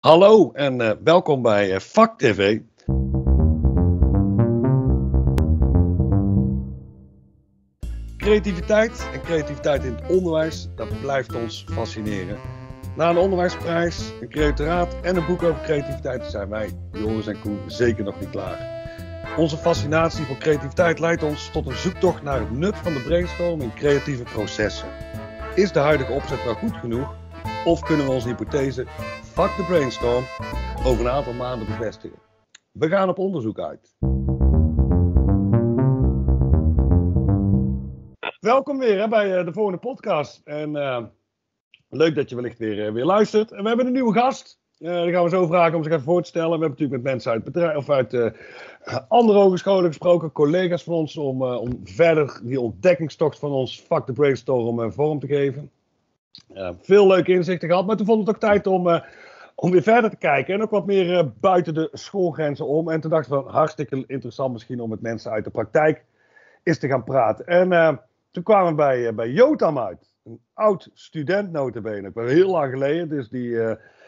Hallo en welkom bij Vak TV. Creativiteit en creativiteit in het onderwijs, dat blijft ons fascineren. Na een onderwijsprijs, een creatoraat en een boek over creativiteit zijn wij, Joris en Koen, zeker nog niet klaar. Onze fascinatie voor creativiteit leidt ons tot een zoektocht naar het nut van de brainstorm in creatieve processen. Is de huidige opzet wel goed genoeg? Of kunnen we onze hypothese, fuck the brainstorm, over een aantal maanden bevestigen? We gaan op onderzoek uit. Welkom weer bij de volgende podcast. En leuk dat je wellicht weer luistert. En we hebben een nieuwe gast. Die gaan we zo vragen om zich even voor te stellen. We hebben natuurlijk met mensen uit bedrijf of uit andere hogescholen gesproken, collega's van ons, om verder die ontdekkingstocht van ons fuck the brainstorm vorm te geven. Veel leuke inzichten gehad, maar toen vond het ook tijd om weer verder te kijken en ook wat meer buiten de schoolgrenzen om. En toen dachten we, hartstikke interessant misschien om met mensen uit de praktijk eens te gaan praten. En toen kwamen we bij Jotam uit, een oud student nota bene, heel lang geleden. Dus die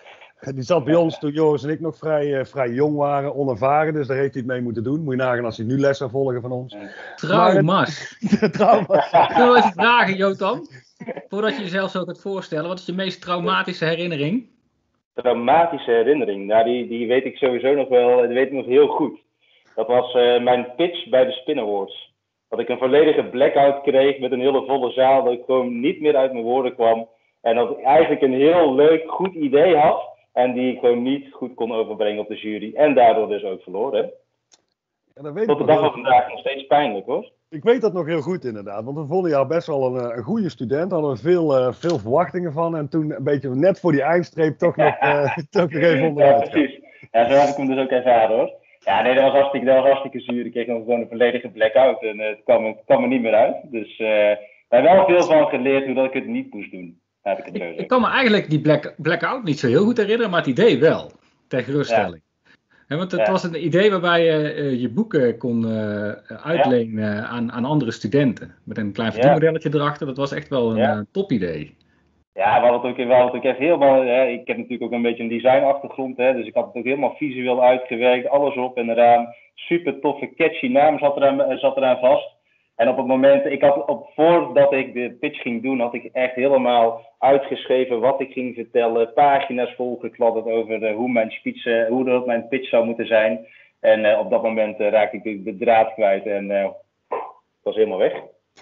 zat bij ons toen Joris en ik nog vrij jong waren, onervaren. Dus daar heeft hij het mee moeten doen. Moet je nagaan als hij nu les zou volgen van ons. Trauma's. Trauma's. Kunnen we even vragen, Jotam? Voordat je jezelf zo kunt voorstellen, wat is je meest traumatische herinnering? Traumatische herinnering? Nou, die weet ik sowieso nog wel, die weet ik nog heel goed. Dat was mijn pitch bij de Spin Awards. Dat ik een volledige blackout kreeg met een hele volle zaal, dat ik gewoon niet meer uit mijn woorden kwam. En dat ik eigenlijk een heel leuk, goed idee had en die ik gewoon niet goed kon overbrengen op de jury. En daardoor dus ook verloren. Ja, tot de dag van vandaag nog steeds pijnlijk, hoor. Ik weet dat nog heel goed inderdaad, want we vonden jou best wel een goede student, hadden we veel verwachtingen van en toen een beetje net voor die eindstreep toch nog even onderuit. Ja, precies. Ja, zo heb ik hem dus ook ervaren, hoor. Ja, nee, dat was hartstikke zuur. Ik kreeg nog gewoon een volledige blackout en het kwam er niet meer uit. Dus daar hebben wel veel van geleerd hoe dat ik het niet moest doen. Ik kan me eigenlijk die blackout niet zo heel goed herinneren, maar het idee wel, ter geruststelling. Ja, want het was een idee waarbij je je boeken kon uitlenen aan andere studenten. Met een klein verdienmodelletje erachter. Dat was echt wel een top idee. Ja, we hadden het ook echt helemaal... ik heb natuurlijk ook een beetje een designachtergrond. Dus ik had het ook helemaal visueel uitgewerkt. Alles op en eraan. Super toffe, catchy naam zat eraan vast. En op het moment... voordat ik de pitch ging doen, had ik echt helemaal uitgeschreven wat ik ging vertellen. Pagina's volgekladderd over hoe mijn pitch zou moeten zijn. En op dat moment raakte ik de draad kwijt en het was helemaal weg.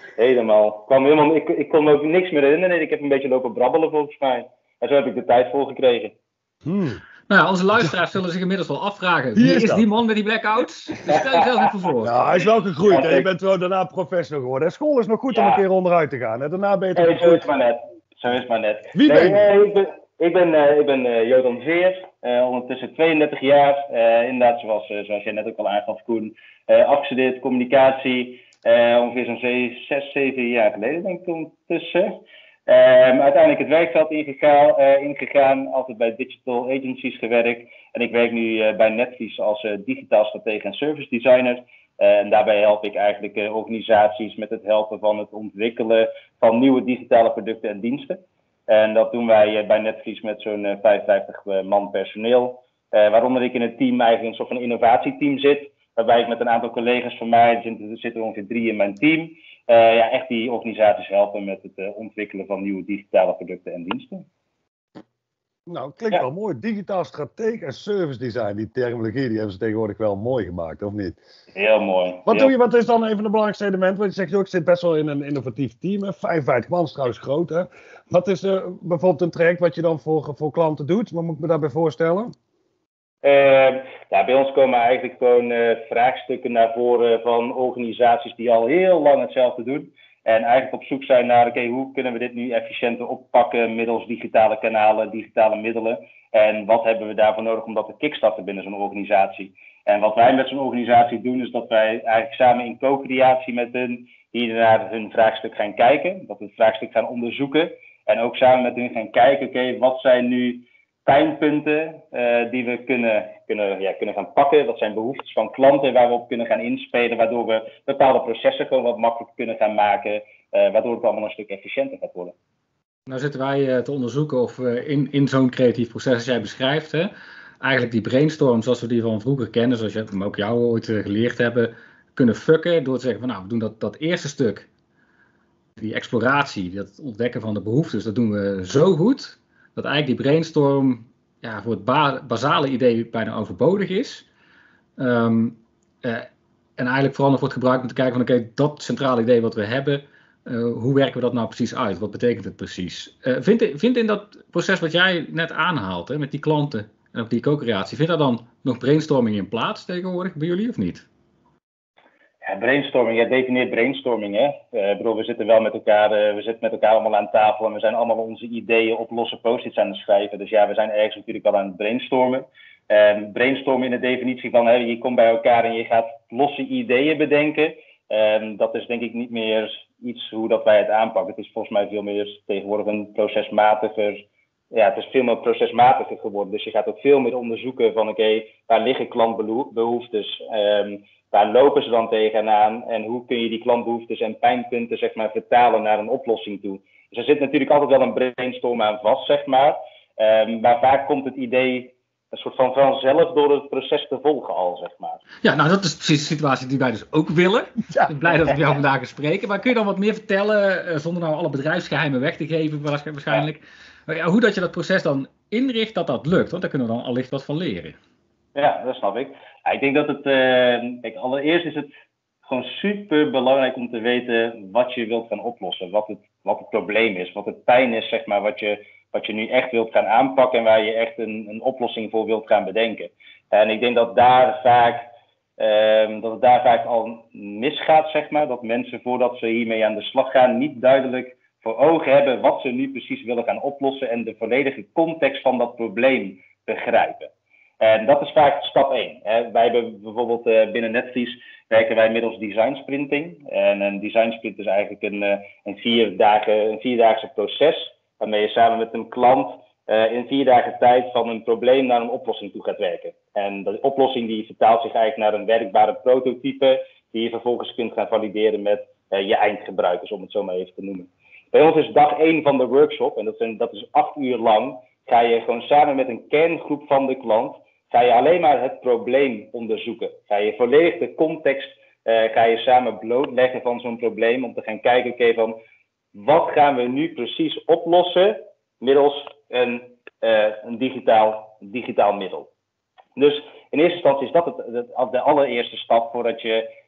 Ik kon me ook niks meer herinneren. Ik heb een beetje lopen brabbelen volgens mij. En zo heb ik de tijd voor gekregen. Nou, onze luisteraars zullen zich inmiddels wel afvragen. Wie is die man met die blackouts? Dus stel jezelf even voor. Ja, hij is wel gegroeid. Je bent wel daarna professional geworden. School is nog goed om een keer onderuit te gaan. Daarna ben je toch zo is het maar net. Wie ben je? Ik ben Jotam Veer. Ondertussen 32 jaar. Inderdaad, zoals jij net ook al aangaf, Koen. Afgestudeerd communicatie. Ongeveer zo'n 6, 7 jaar geleden, denk ik ondertussen. Uiteindelijk het werkveld ingegaan, altijd bij digital agencies gewerkt. En ik werk nu bij Netvlies als digitaal stratege en service designer. En daarbij help ik eigenlijk organisaties met het helpen van het ontwikkelen van nieuwe digitale producten en diensten. En dat doen wij bij Netvlies met zo'n 55 man personeel. Waaronder ik in het team eigenlijk een soort van innovatieteam zit. Waarbij ik met een aantal collega's van mij, er zitten ongeveer 3 in mijn team, echt die organisaties helpen met het ontwikkelen van nieuwe digitale producten en diensten. Nou, het klinkt wel mooi. Digitaal stratege en service design, die terminologie, die hebben ze tegenwoordig wel mooi gemaakt, of niet? Heel mooi. Wat is dan een van de belangrijkste elementen? Want je zegt, ik zit best wel in een innovatief team. 55 man is trouwens groot, hè? Wat is bijvoorbeeld een traject wat je dan voor klanten doet? Wat moet ik me daarbij voorstellen? Bij ons komen eigenlijk gewoon vraagstukken naar voren van organisaties die al heel lang hetzelfde doen. En eigenlijk op zoek zijn naar, hoe kunnen we dit nu efficiënter oppakken middels digitale kanalen, digitale middelen. En wat hebben we daarvoor nodig om dat te kickstarten binnen zo'n organisatie. En wat wij met zo'n organisatie doen, is dat wij eigenlijk samen in co-creatie met hun hier naar hun vraagstuk gaan kijken. Dat we het vraagstuk gaan onderzoeken. En ook samen met hun gaan kijken, wat zijn nu pijnpunten die we kunnen gaan pakken. Dat zijn behoeftes van klanten waar we op kunnen gaan inspelen, waardoor we bepaalde processen gewoon wat makkelijker kunnen gaan maken, waardoor het allemaal een stuk efficiënter gaat worden. Nou zitten wij te onderzoeken of we in zo'n creatief proces als jij beschrijft, hè, eigenlijk die brainstorm zoals we die van vroeger kennen, zoals je hem ook jou ooit geleerd hebben, kunnen fucken door te zeggen van nou, we doen dat eerste stuk, die exploratie, dat ontdekken van de behoeftes, dat doen we zo goed, dat eigenlijk die brainstorm voor het basale idee bijna overbodig is. En eigenlijk vooral nog wordt gebruikt om te kijken van oké, dat centrale idee wat we hebben, hoe werken we dat nou precies uit? Wat betekent het precies? Vindt in dat proces wat jij net aanhaalt, hè, met die klanten en ook die co-creatie, vindt daar dan nog brainstorming in plaats tegenwoordig bij jullie of niet? Ja, brainstorming, jij definieert brainstorming, hè? Ik bedoel, we zitten wel met elkaar, we zitten met elkaar allemaal aan tafel en we zijn allemaal onze ideeën op losse post-its aan het schrijven. Dus ja, we zijn ergens natuurlijk wel aan het brainstormen. Brainstormen in de definitie van, je komt bij elkaar en je gaat losse ideeën bedenken. Dat is denk ik niet meer iets hoe dat wij het aanpakken. Het is volgens mij veel meer tegenwoordig een procesmatiger. Ja, het is veel meer procesmatiger geworden. Dus je gaat ook veel meer onderzoeken van oké, waar liggen klantbehoeftes? Waar lopen ze dan tegenaan? En hoe kun je die klantbehoeftes en pijnpunten zeg maar vertalen naar een oplossing toe? Dus er zit natuurlijk altijd wel een brainstorm aan vast, zeg maar. Maar vaak komt het idee een soort van vanzelf door het proces te volgen al, zeg maar. Ja, nou dat is precies de situatie die wij dus ook willen. Ja. Ik ben blij dat we jou vandaag gaan spreken. Maar kun je dan wat meer vertellen, zonder nou alle bedrijfsgeheimen weg te geven waarschijnlijk, hoe dat je dat proces dan inricht dat lukt? Want daar kunnen we dan allicht wat van leren. Ja, dat snap ik. Ja, ik denk dat het, kijk, allereerst is het gewoon super belangrijk om te weten wat je wilt gaan oplossen. Wat het probleem is, wat het pijn is, zeg maar, wat je nu echt wilt gaan aanpakken en waar je echt een oplossing voor wilt gaan bedenken. En ik denk dat daar vaak al misgaat, zeg maar. Dat mensen voordat ze hiermee aan de slag gaan niet duidelijk voor ogen hebben wat ze nu precies willen gaan oplossen en de volledige context van dat probleem begrijpen. En dat is vaak stap 1. Wij hebben bijvoorbeeld binnen Netvlies werken wij middels design sprinting. En een design sprint is eigenlijk een 4-daagse proces waarmee je samen met een klant in 4 dagen tijd van een probleem naar een oplossing toe gaat werken. En de oplossing die vertaalt zich eigenlijk naar een werkbare prototype die je vervolgens kunt gaan valideren met je eindgebruikers, om het zo maar even te noemen. Bij ons is dag 1 van de workshop, en dat is 8 uur lang, ga je gewoon samen met een kerngroep van de klant, ga je alleen maar het probleem onderzoeken. Ga je volledig de context, ga je samen blootleggen van zo'n probleem, om te gaan kijken, oké, van wat gaan we nu precies oplossen middels een digitaal middel. Dus in eerste instantie is dat de allereerste stap voordat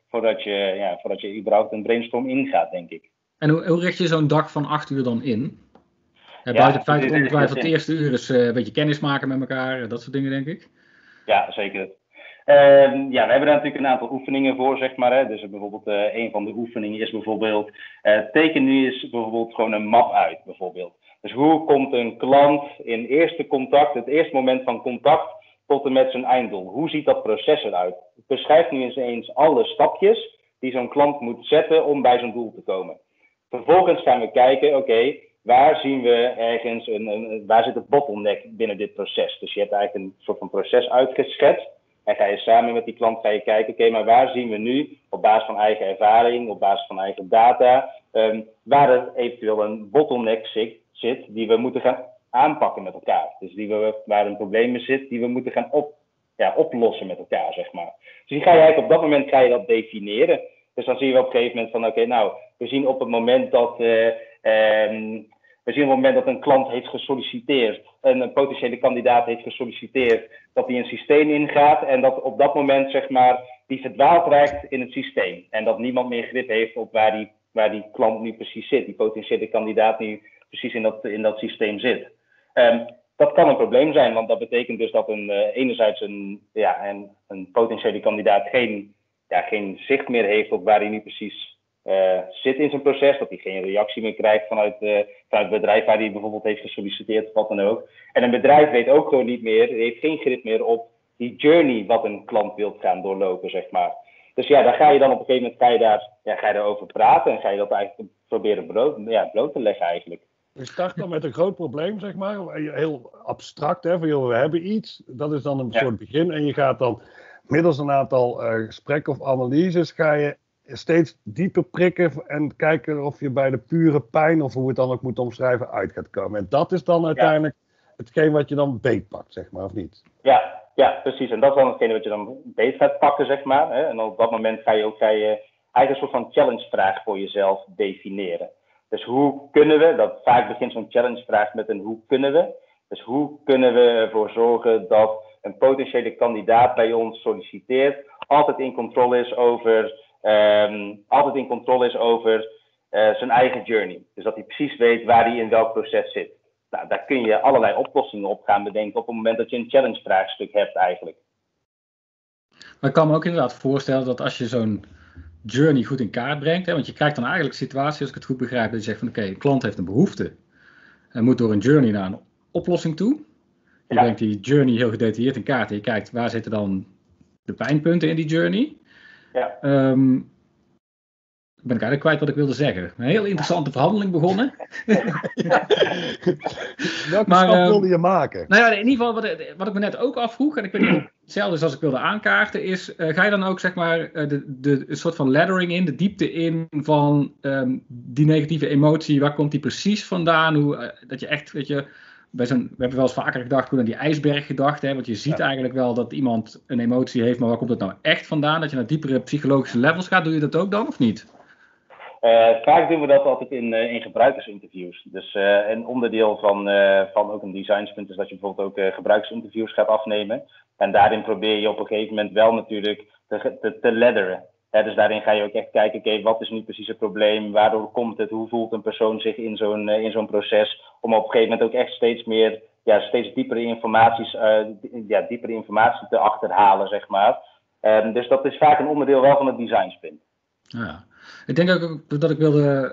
je überhaupt een brainstorm ingaat, denk ik. En hoe richt je zo'n dag van 8 uur dan in? Buiten het feit dat ongetwijfeld het eerste uur is een beetje kennis maken met elkaar, dat soort dingen, denk ik. Ja, zeker. We hebben daar natuurlijk een aantal oefeningen voor, zeg maar. Hè. Dus bijvoorbeeld een van de oefeningen is bijvoorbeeld, teken nu eens bijvoorbeeld gewoon een map uit, bijvoorbeeld. Dus hoe komt een klant in eerste contact, het eerste moment van contact, tot en met zijn einddoel? Hoe ziet dat proces eruit? Beschrijf nu eens alle stapjes die zo'n klant moet zetten om bij zijn doel te komen. Vervolgens gaan we kijken, oké, waar zien we ergens, waar zit het bottleneck binnen dit proces? Dus je hebt eigenlijk een soort van proces uitgeschetst. En ga je samen met die klant kijken, oké, maar waar zien we nu op basis van eigen ervaring, op basis van eigen data, waar er eventueel een bottleneck zit die we moeten gaan aanpakken met elkaar. Dus waar een probleem in zit die we moeten gaan oplossen met elkaar, zeg maar. Dus die ga je eigenlijk op dat moment dat definiëren. Dus dan zien we op een gegeven moment van oké, nou, we zien op het moment dat een klant heeft gesolliciteerd, een potentiële kandidaat heeft gesolliciteerd, dat hij een systeem ingaat en dat op dat moment, zeg maar, die verdwaald raakt in het systeem. En dat niemand meer grip heeft op waar die klant nu precies zit, die potentiële kandidaat nu precies in dat systeem zit. Dat kan een probleem zijn, want dat betekent dus dat enerzijds een potentiële kandidaat geen zicht meer heeft op waar hij nu precies zit in zijn proces, dat hij geen reactie meer krijgt vanuit het bedrijf waar hij bijvoorbeeld heeft gesolliciteerd of wat dan ook. En een bedrijf weet ook gewoon niet meer, heeft geen grip meer op die journey wat een klant wilt gaan doorlopen, zeg maar. Dus ja, daar ga je dan op een gegeven moment ga je daarover praten en ga je dat eigenlijk proberen bloot te leggen eigenlijk. Je start dan met een groot probleem, zeg maar, heel abstract, hè, van joh, we hebben iets, dat is dan een soort begin en je gaat dan middels een aantal gesprekken of analyses ga je steeds dieper prikken en kijken of je bij de pure pijn, of hoe het dan ook moet omschrijven, uit gaat komen. En dat is dan uiteindelijk hetgeen wat je dan beetpakt, zeg maar, of niet? Ja, precies. En dat is dan hetgene wat je dan beet gaat pakken, zeg maar. Hè? En op dat moment ga je eigenlijk een soort van challenge-vraag voor jezelf definiëren. Dus hoe kunnen we, vaak begint zo'n challenge-vraag met een hoe kunnen we. Dus hoe kunnen we ervoor zorgen dat een potentiële kandidaat bij ons solliciteert, altijd in controle is over zijn eigen journey. Dus dat hij precies weet waar hij in welk proces zit. Nou, daar kun je allerlei oplossingen op gaan bedenken op het moment dat je een challenge-vraagstuk hebt eigenlijk. Maar ik kan me ook inderdaad voorstellen dat als je zo'n journey goed in kaart brengt, hè, want je krijgt dan eigenlijk situatie, als ik het goed begrijp, dat je zegt van oké, een klant heeft een behoefte en moet door een journey naar een oplossing toe. Je brengt die journey heel gedetailleerd in kaart en je kijkt waar zitten dan de pijnpunten in die journey. Ja. Ben ik eigenlijk kwijt wat ik wilde zeggen. Een heel interessante verhandeling begonnen. Welke stap wilde je maken? Nou ja, in ieder geval wat ik me net ook afvroeg, en ik weet niet of hetzelfde is als ik wilde aankaarten, is ga je dan ook zeg maar de soort van laddering in, de diepte in van die negatieve emotie, waar komt die precies vandaan? Dat je echt, weet je, we hebben wel eens vaker gedacht, aan die ijsberg gedacht, hè, want je ziet eigenlijk wel dat iemand een emotie heeft, maar waar komt het nou echt vandaan? Dat je naar diepere psychologische levels gaat, doe je dat ook dan of niet? Vaak doen we dat altijd in gebruikersinterviews. Dus een onderdeel van ook een designspunt is dat je bijvoorbeeld ook gebruikersinterviews gaat afnemen. En daarin probeer je op een gegeven moment wel natuurlijk te ladderen. Dus daarin ga je ook echt kijken, oké, wat is nu precies het probleem? Waardoor komt het? Hoe voelt een persoon zich in zo'n proces? Om op een gegeven moment ook echt steeds diepere informatie te achterhalen, zeg maar. Dus dat is vaak een onderdeel wel van het designspunt. Ja. Ik denk ook dat ik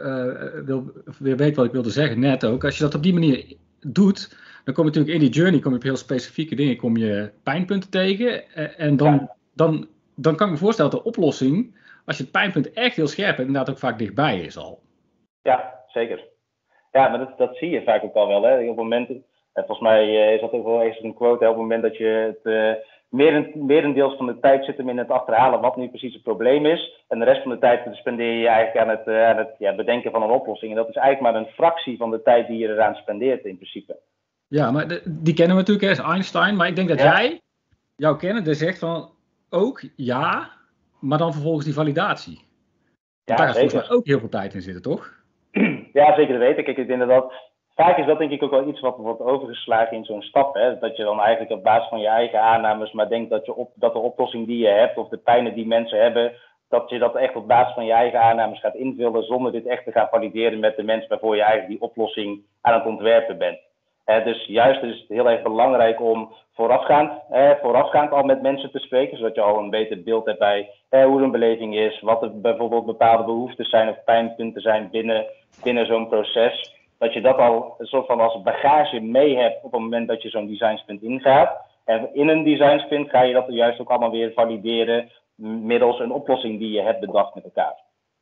weer weet wat ik wilde zeggen net ook. Als je dat op die manier doet, dan kom je natuurlijk in die journey op heel specifieke dingen, kom je pijnpunten tegen. En dan kan ik me voorstellen dat de oplossing, als je het pijnpunt echt heel scherp hebt, inderdaad ook vaak dichtbij is al. Ja, zeker. Ja, maar dat zie je vaak ook al wel. Hè. Op het moment, volgens mij is dat ook wel eens een quote, hè, op het moment dat je het merendeels van de tijd zit hem in het achterhalen wat nu precies het probleem is. En de rest van de tijd spendeer je eigenlijk aan het bedenken van een oplossing. En dat is eigenlijk maar een fractie van de tijd die je eraan spendeert in principe. Ja, maar die kennen we natuurlijk als Einstein. Maar ik denk dat jij, jouw kennende, zegt van ook ja, maar dan vervolgens die validatie. Daar gaat volgens mij ook heel veel tijd in zitten, toch? Ja, zeker weten. Kijk, ik denk dat vaak is dat denk ik ook wel iets wat wordt overgeslagen in zo'n stap. Hè? Dat je dan eigenlijk op basis van je eigen aannames maar denkt dat de oplossing die je hebt of de pijnen die mensen hebben, dat je dat echt op basis van je eigen aannames gaat invullen zonder dit echt te gaan valideren met de mensen waarvoor je eigenlijk die oplossing aan het ontwerpen bent. Dus juist is het heel erg belangrijk om voorafgaand al met mensen te spreken, zodat je al een beter beeld hebt bij hoe een beleving is, wat er bijvoorbeeld bepaalde behoeftes zijn of pijnpunten zijn binnen zo'n proces. Dat je dat al een soort van als bagage mee hebt op het moment dat je zo'n designsprint ingaat. En in een designsprint ga je dat juist ook allemaal weer valideren middels een oplossing die je hebt bedacht met elkaar.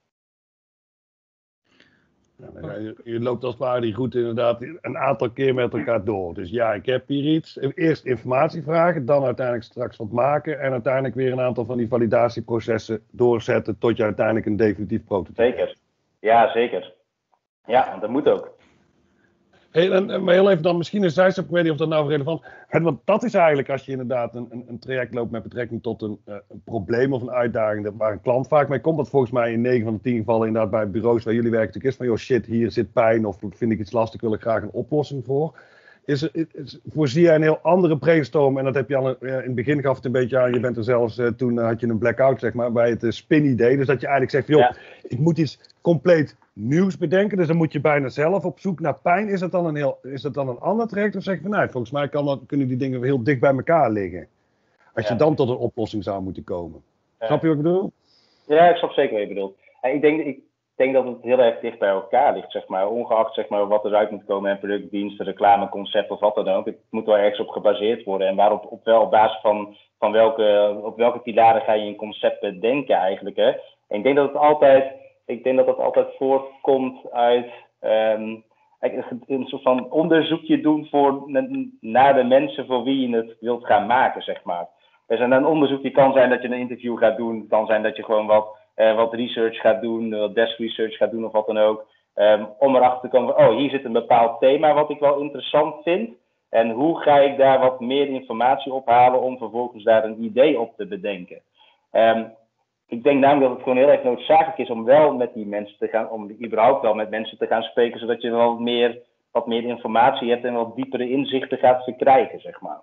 Ja, je loopt als het ware die route inderdaad een aantal keer met elkaar door. Dus ja, ik heb hier iets. Eerst informatie vragen, dan uiteindelijk straks wat maken. En uiteindelijk weer een aantal van die validatieprocessen doorzetten tot je uiteindelijk een definitief prototype hebt. Zeker. Ja, zeker. Ja, want dat moet ook. Hey, maar heel even dan misschien een zijstap, ik weet niet of dat nou relevant is. Want dat is eigenlijk als je inderdaad een traject loopt met betrekking tot een probleem of een uitdaging waar een klant vaak mee komt. Dat volgens mij in 9 van de 10 gevallen inderdaad bij bureaus waar jullie werken natuurlijk is van joh shit, hier zit pijn of vind ik iets lastig, wil ik graag een oplossing voor. Voorzie jij een heel andere brainstorm en dat heb je al in het begin gaf het een beetje aan, je bent er zelfs, toen had je een blackout zeg maar, bij het spin-idee. Dus dat je eigenlijk zegt van joh, ik moet iets compleet nieuws bedenken, dus dan moet je bijna zelf op zoek naar pijn. Is dat dan een ander traject of zeg je van nou, volgens mij kunnen die dingen heel dicht bij elkaar liggen. Als je dan tot een oplossing zou moeten komen. Snap je wat ik bedoel? Ja, ik snap zeker wat je bedoelt. Ik denk dat het heel erg dicht bij elkaar ligt, zeg maar. Ongeacht zeg maar, wat eruit moet komen en product, dienst, reclame, concept of wat dan ook. Het moet wel ergens op gebaseerd worden. En op basis van op welke pilaren ga je een concept bedenken eigenlijk. Hè? En ik denk dat het altijd voortkomt uit een soort van onderzoekje doen naar de mensen voor wie je het wilt gaan maken, zeg maar. Dus een onderzoekje kan zijn dat je een interview gaat doen. Het kan zijn dat je gewoon wat research gaat doen, wat desk research gaat doen of wat dan ook. Om erachter te komen van, hier zit een bepaald thema wat ik wel interessant vind. En hoe ga ik daar wat meer informatie ophalen om vervolgens daar een idee op te bedenken. Ik denk namelijk dat het gewoon heel erg noodzakelijk is om wel met die mensen te gaan, om überhaupt wel met mensen te gaan spreken, zodat je wel wat meer informatie hebt en wat diepere inzichten gaat verkrijgen, zeg maar.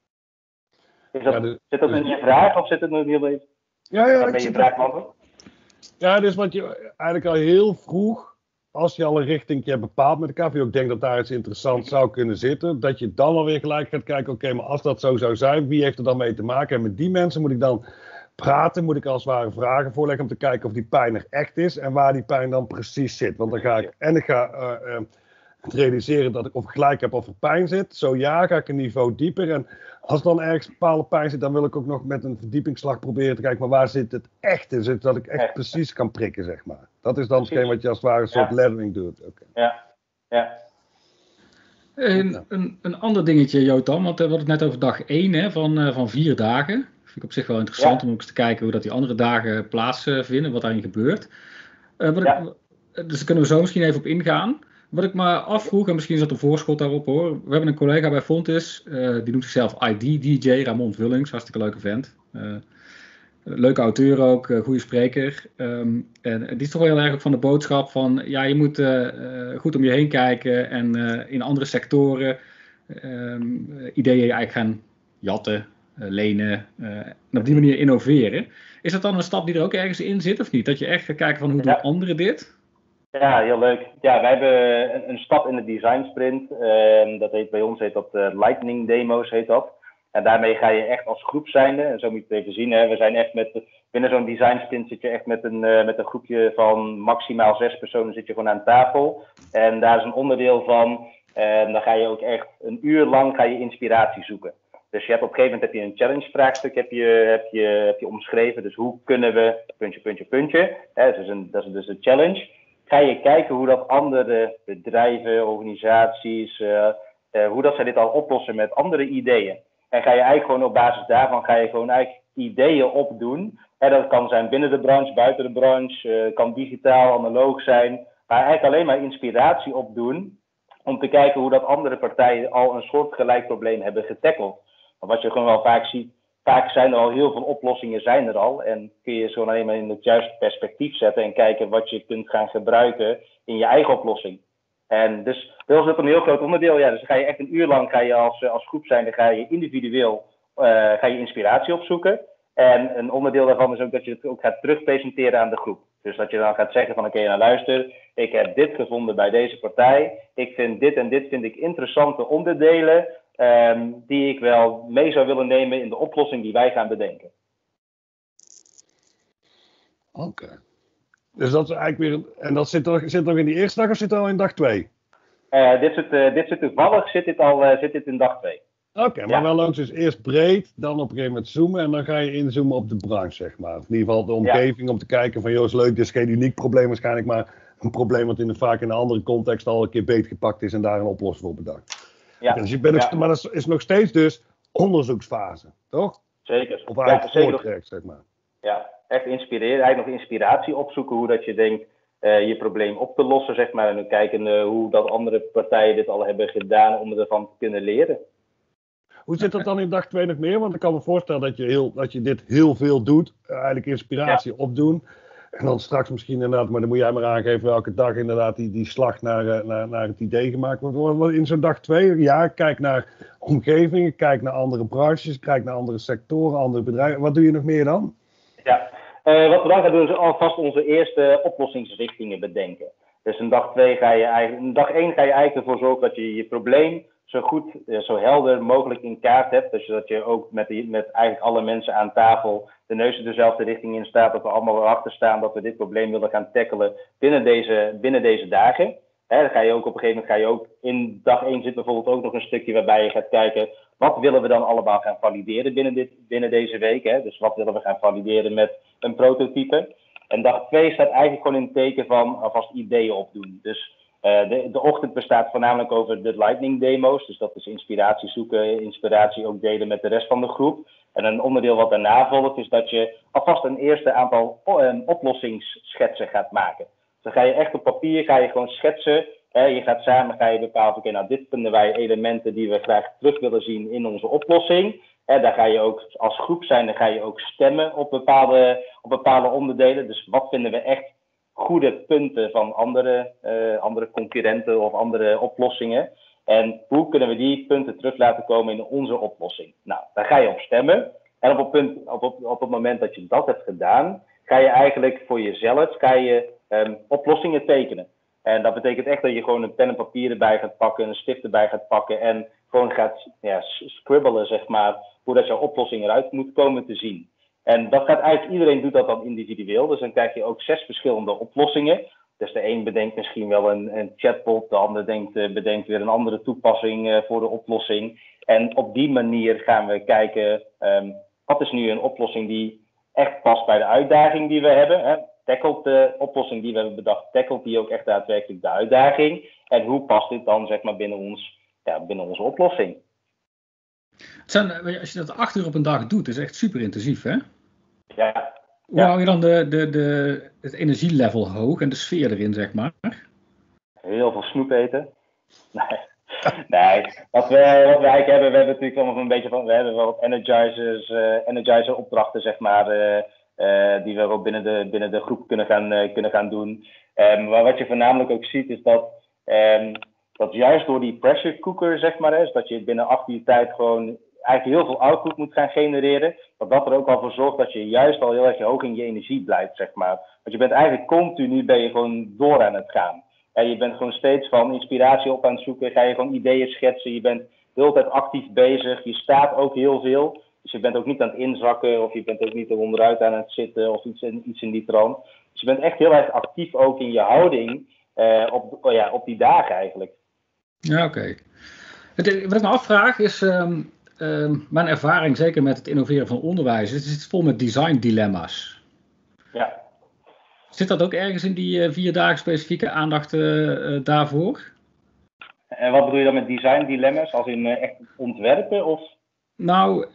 Zit dat in je vraag of zit het nog heel even? Ja, ik je vraag beantwoord? Ja, dus wat je eigenlijk al heel vroeg, als je al een richting hebt bepaald met elkaar, of je ook denkt dat daar iets interessants zou kunnen zitten, dat je dan alweer gelijk gaat kijken, oké, maar als dat zo zou zijn, wie heeft er dan mee te maken? En met die mensen moet ik dan praten, moet ik als het ware vragen voorleggen om te kijken of die pijn er echt is en waar die pijn dan precies zit. Want dan ga ik realiseren dat ik of gelijk heb of er pijn zit. Zo ja, ga ik een niveau dieper. En als dan ergens een bepaalde pijn zit, dan wil ik ook nog met een verdiepingsslag proberen te kijken, maar waar zit het echt in? Zodat ik echt precies kan prikken, zeg maar. Dat is dan hetgeen wat je als het ware een soort lettering doet. Okay. Ja. Een ander dingetje, Jotam, want we hadden het net over dag 1 van 4 dagen. Dat vind ik op zich wel interessant om ook eens te kijken hoe dat die andere dagen plaatsvinden, wat daarin gebeurt. Dus daar kunnen we zo misschien even op ingaan. Wat ik me afvroeg, en misschien is dat een voorschot daarop hoor. We hebben een collega bij Fontis, die noemt zichzelf ID-DJ, Ramon Vullings, hartstikke leuke vent. Leuke auteur ook, goede spreker. En die is toch wel heel erg ook van de boodschap van, ja, je moet goed om je heen kijken en in andere sectoren ideeën eigenlijk gaan jatten, lenen en op die manier innoveren. Is dat dan een stap die er ook ergens in zit of niet? Dat je echt gaat kijken van hoe doen anderen dit? Ja, heel leuk. Ja, wij hebben een stap in de design sprint. Dat heet bij ons Lightning Demos heet dat. En daarmee ga je echt als groep zijnde, en zo moet je het even zien, hè, we zijn echt binnen zo'n design sprint zit je echt met een groepje van maximaal 6 personen zit je gewoon aan tafel. En daar is een onderdeel van, dan ga je ook echt een uur lang ga je inspiratie zoeken. Dus je hebt op een gegeven moment heb je een challenge vraagstuk heb je omschreven. Dus hoe kunnen we, puntje. Hè, dat is dus een challenge. Ga je kijken hoe dat andere bedrijven, organisaties, hoe dat zij dit al oplossen met andere ideeën. En ga je eigenlijk gewoon op basis daarvan ideeën opdoen. En dat kan zijn binnen de branche, buiten de branche, kan digitaal, analoog zijn. Maar eigenlijk alleen maar inspiratie opdoen om te kijken hoe dat andere partijen al een soortgelijk probleem hebben getackeld. Want wat je gewoon wel vaak ziet, vaak zijn er al heel veel oplossingen zijn er al. En kun je ze gewoon alleen maar in het juiste perspectief zetten en kijken wat je kunt gaan gebruiken in je eigen oplossing. En dus dat is een heel groot onderdeel. Ja, dus dan ga je echt een uur lang als groep zijn, dan ga je individueel inspiratie opzoeken. En een onderdeel daarvan is ook dat je het ook gaat terugpresenteren aan de groep. Dus dat je dan gaat zeggen van oké, nou luister, ik heb dit gevonden bij deze partij. Ik vind dit en dit vind ik interessante onderdelen die ik wel mee zou willen nemen in de oplossing die wij gaan bedenken. Oké. Dus dat is eigenlijk weer, en dat zit nog in die eerste dag of zit het al in dag 2? Dit zit toevallig, zit dit in dag 2. Oké, maar wel ook dus eerst breed, dan op een gegeven moment zoomen en dan ga je inzoomen op de branche, zeg maar. In ieder geval de omgeving om te kijken van, joh, is leuk, dit is geen uniek probleem waarschijnlijk, maar een probleem wat vaak in een andere context al een keer beetgepakt is en daar een oplossing voor bedacht. Ja. Dus maar dat is nog steeds dus onderzoeksfase, toch? Zeker. Of eigenlijk voortrekt, zeg maar. Ja, echt inspireren, eigenlijk nog inspiratie opzoeken hoe dat je denkt je probleem op te lossen, zeg maar. En dan kijken hoe dat andere partijen dit al hebben gedaan om ervan te kunnen leren. Hoe zit dat dan in dag 2 nog meer? Want ik kan me voorstellen dat je dit heel veel doet. Eigenlijk inspiratie opdoen. En dan straks misschien inderdaad, maar dan moet jij maar aangeven welke dag inderdaad die slag naar het idee gemaakt wordt. In zo'n dag 2, ja, kijk naar omgevingen, kijk naar andere branches, kijk naar andere sectoren, andere bedrijven. Wat doe je nog meer dan? Ja, wat we dan gaan doen is alvast onze eerste oplossingsrichtingen bedenken. Dus in dag 1 ga je eigenlijk ervoor zorgen dat je je probleem zo goed, zo helder mogelijk in kaart hebt. Dus dat je ook met eigenlijk alle mensen aan tafel de neus dezelfde richting in staat. Dat we allemaal erachter staan dat we dit probleem willen gaan tackelen binnen deze dagen. Dan ga je ook op een gegeven moment in dag 1 zit bijvoorbeeld ook nog een stukje waarbij je gaat kijken wat willen we dan allemaal gaan valideren binnen deze week. Hè? Dus wat willen we gaan valideren met een prototype. En dag 2 staat eigenlijk gewoon in het teken van alvast ideeën opdoen. Dus de ochtend bestaat voornamelijk over de Lightning Demos. Dus dat is inspiratie zoeken, inspiratie ook delen met de rest van de groep. En een onderdeel wat daarna volgt is dat je alvast een eerste aantal oplossingsschetsen gaat maken. Dus dan ga je echt op papier gewoon schetsen. Je gaat samen bepalen, oké, nou dit vinden wij elementen die we graag terug willen zien in onze oplossing. Daar ga je ook als groep zijn, dan ga je ook stemmen op bepaalde onderdelen. Dus wat vinden we echt goede punten van andere concurrenten of andere oplossingen. En hoe kunnen we die punten terug laten komen in onze oplossing? Nou, daar ga je op stemmen. En op het moment dat je dat hebt gedaan, ga je eigenlijk voor jezelf oplossingen tekenen. En dat betekent echt dat je gewoon een pen en papier erbij gaat pakken, een stift erbij gaat pakken en gewoon gaat scribbelen, zeg maar, hoe dat jouw oplossing eruit moet komen te zien. En dat gaat eigenlijk, iedereen doet dat dan individueel, dus dan krijg je ook 6 verschillende oplossingen. Dus de een bedenkt misschien wel een chatbot, de ander bedenkt weer een andere toepassing voor de oplossing. En op die manier gaan we kijken, wat is nu een oplossing die echt past bij de uitdaging die we hebben. Tackelt de oplossing die we hebben bedacht, tackelt die ook echt daadwerkelijk de uitdaging? En hoe past dit dan, zeg maar, binnen onze oplossing? Als je dat 8 uur op een dag doet, is echt super intensief, hè? Ja. Hoe hou je dan het energielevel hoog en de sfeer erin, zeg maar? Heel veel snoep eten. Nee. Wat we eigenlijk hebben, we hebben natuurlijk allemaal een beetje van, we hebben wel wat energizer opdrachten, zeg maar, die we wel binnen de groep kunnen gaan doen. Maar wat je voornamelijk ook ziet is dat juist door die pressure cooker, zeg maar, is dat je binnen 8 uur tijd gewoon eigenlijk heel veel output moet gaan genereren. Dat er ook al voor zorgt dat je juist al heel erg hoog in je energie blijft, zeg maar. Want je bent eigenlijk continu gewoon door aan het gaan. Je bent gewoon steeds van inspiratie op aan het zoeken, ga je gewoon ideeën schetsen, je bent de hele tijd actief bezig, je staat ook heel veel. Dus je bent ook niet aan het inzakken of je bent ook niet onderuit aan het zitten of iets in die trant. Dus je bent echt heel erg actief ook in je houding op die dagen eigenlijk. Ja, oké. Wat ik me afvraag is, mijn ervaring zeker met het innoveren van onderwijs, het zit vol met design dilemma's. Ja. Zit dat ook ergens in die 4 dagen specifieke aandacht daarvoor? En wat bedoel je dan met design dilemma's? Als in echt ontwerpen of? Nou,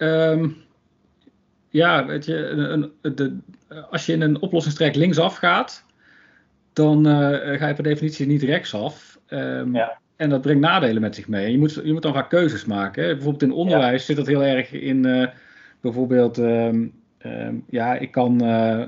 weet je, als je in een oplossingstraject linksaf gaat, dan ga je per definitie niet rechtsaf. En dat brengt nadelen met zich mee. Je moet dan vaak keuzes maken. Hè? Bijvoorbeeld in onderwijs zit dat heel erg in bijvoorbeeld, ik kan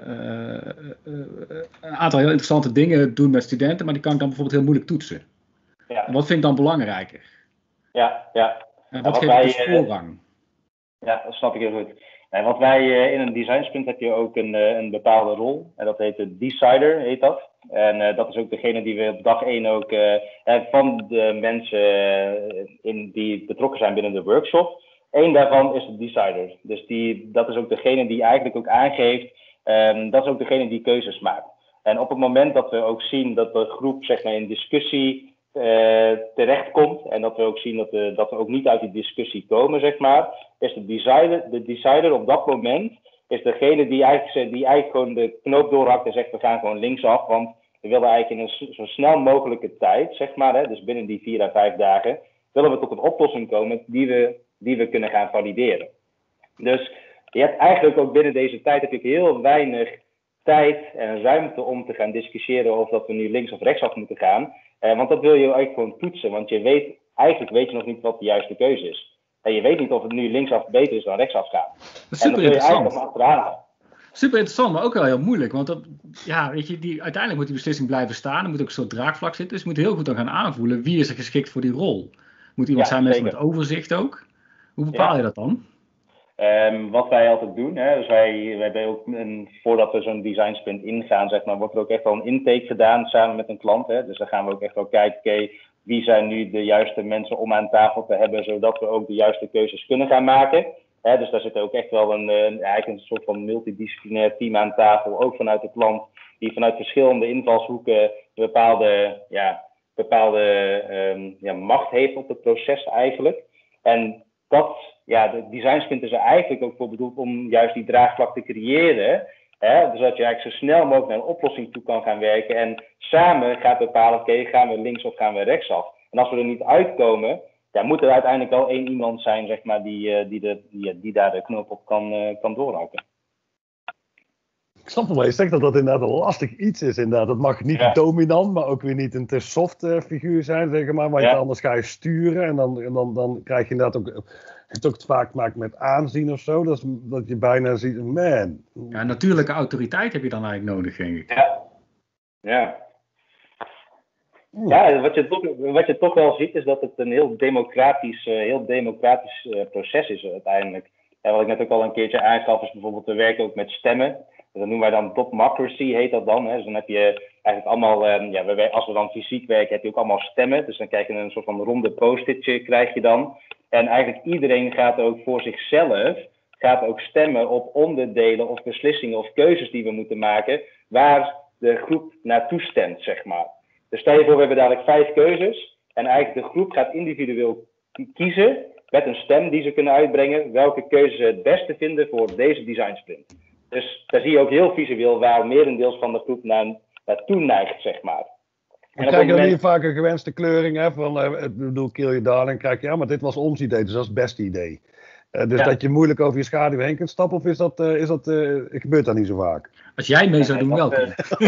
een aantal heel interessante dingen doen met studenten, maar die kan ik dan bijvoorbeeld heel moeilijk toetsen. Ja. En wat vind ik dan belangrijker? Ja. En wat geeft dus voorrang? Ja, dat snap ik heel goed. En wat wij in een design sprint heb je ook een bepaalde rol. En dat heet de decider, heet dat. En dat is ook degene die we op dag 1 ook van de mensen die betrokken zijn binnen de workshop. Eén daarvan is de decider. Dus dat is ook degene die eigenlijk ook aangeeft, dat is ook degene die keuzes maakt. En op het moment dat we ook zien dat de groep, zeg maar, in discussie terechtkomt en dat we ook zien dat we ook niet uit die discussie komen, zeg maar, is de decider op dat moment is degene die eigenlijk gewoon de knoop doorhakt en zegt we gaan gewoon linksaf, want we willen eigenlijk in een zo snel mogelijke tijd, zeg maar, dus binnen die 4 à 5 dagen, willen we tot een oplossing komen die we kunnen gaan valideren. Dus je hebt eigenlijk ook binnen deze tijd heb je heel weinig tijd en ruimte om te gaan discussiëren of dat we nu links of rechtsaf moeten gaan. Want dat wil je eigenlijk gewoon toetsen, want eigenlijk weet je nog niet wat de juiste keuze is. En je weet niet of het nu linksaf beter is dan rechtsaf gaan. Super interessant. Achteraan. Super interessant, maar ook wel heel moeilijk. Want uiteindelijk moet die beslissing blijven staan. Er moet ook een soort draagvlak zitten. Dus je moet heel goed dan gaan aanvoelen wie is er geschikt voor die rol. Moet iemand zijn met overzicht ook? Hoe bepaal je dat dan? Wat wij altijd doen, dus wij hebben ook voordat we zo'n design sprint ingaan, zeg maar, wordt er ook echt wel een intake gedaan samen met een klant. Dus dan gaan we ook echt wel kijken, wie zijn nu de juiste mensen om aan tafel te hebben, zodat we ook de juiste keuzes kunnen gaan maken. Dus daar zit ook echt wel eigenlijk een soort van multidisciplinair team aan tafel, ook vanuit de klant, die vanuit verschillende invalshoeken bepaalde macht heeft op het proces eigenlijk. En de design sprint is er eigenlijk ook voor bedoeld om juist die draagvlak te creëren. Dus dat je eigenlijk zo snel mogelijk naar een oplossing toe kan gaan werken. En samen gaat bepalen, gaan we links of gaan we rechtsaf. En als we er niet uitkomen, moet er uiteindelijk wel één iemand zijn, zeg maar, die daar de knop op kan doorhakken. Ik snap wel, je zegt dat dat inderdaad een lastig iets is. Inderdaad. Dat mag niet dominant, maar ook weer niet een te soft figuur zijn, zeg maar. Want anders ga je sturen en dan krijg je inderdaad ook... Het ook vaak maakt met aanzien of zo. Dat je bijna ziet, man. Ja, natuurlijke autoriteit heb je dan eigenlijk nodig, denk ik. Ja. Ja, wat je toch wel ziet is dat het een heel democratisch proces is uiteindelijk. En wat ik net ook al een keertje aangaf is bijvoorbeeld we werken ook met stemmen. Dat noemen wij dan democracy, heet dat dan. Hè. Dus dan heb je eigenlijk allemaal, als we dan fysiek werken, heb je ook allemaal stemmen. Dus dan krijg je een soort van ronde post-itje, krijg je dan. En eigenlijk iedereen gaat ook voor zichzelf, gaat ook stemmen op onderdelen of beslissingen of keuzes die we moeten maken, waar de groep naartoe stemt, zeg maar. Dus stel je voor, we hebben dadelijk 5 keuzes. En eigenlijk de groep gaat individueel kiezen, met een stem die ze kunnen uitbrengen, welke keuze ze het beste vinden voor deze design sprint. Dus daar zie je ook heel visueel waar merendeels van de groep naartoe neigt, zeg maar. En dan krijg je dan hier vaak een gewenste kleuring, hè, van, ik bedoel, kill your darling, krijg je, ja, maar dit was ons idee, dus dat is het beste idee. Dus dat je moeilijk over je schaduw heen kunt stappen, of gebeurt dat niet zo vaak? Als jij mee zou doen, welkom.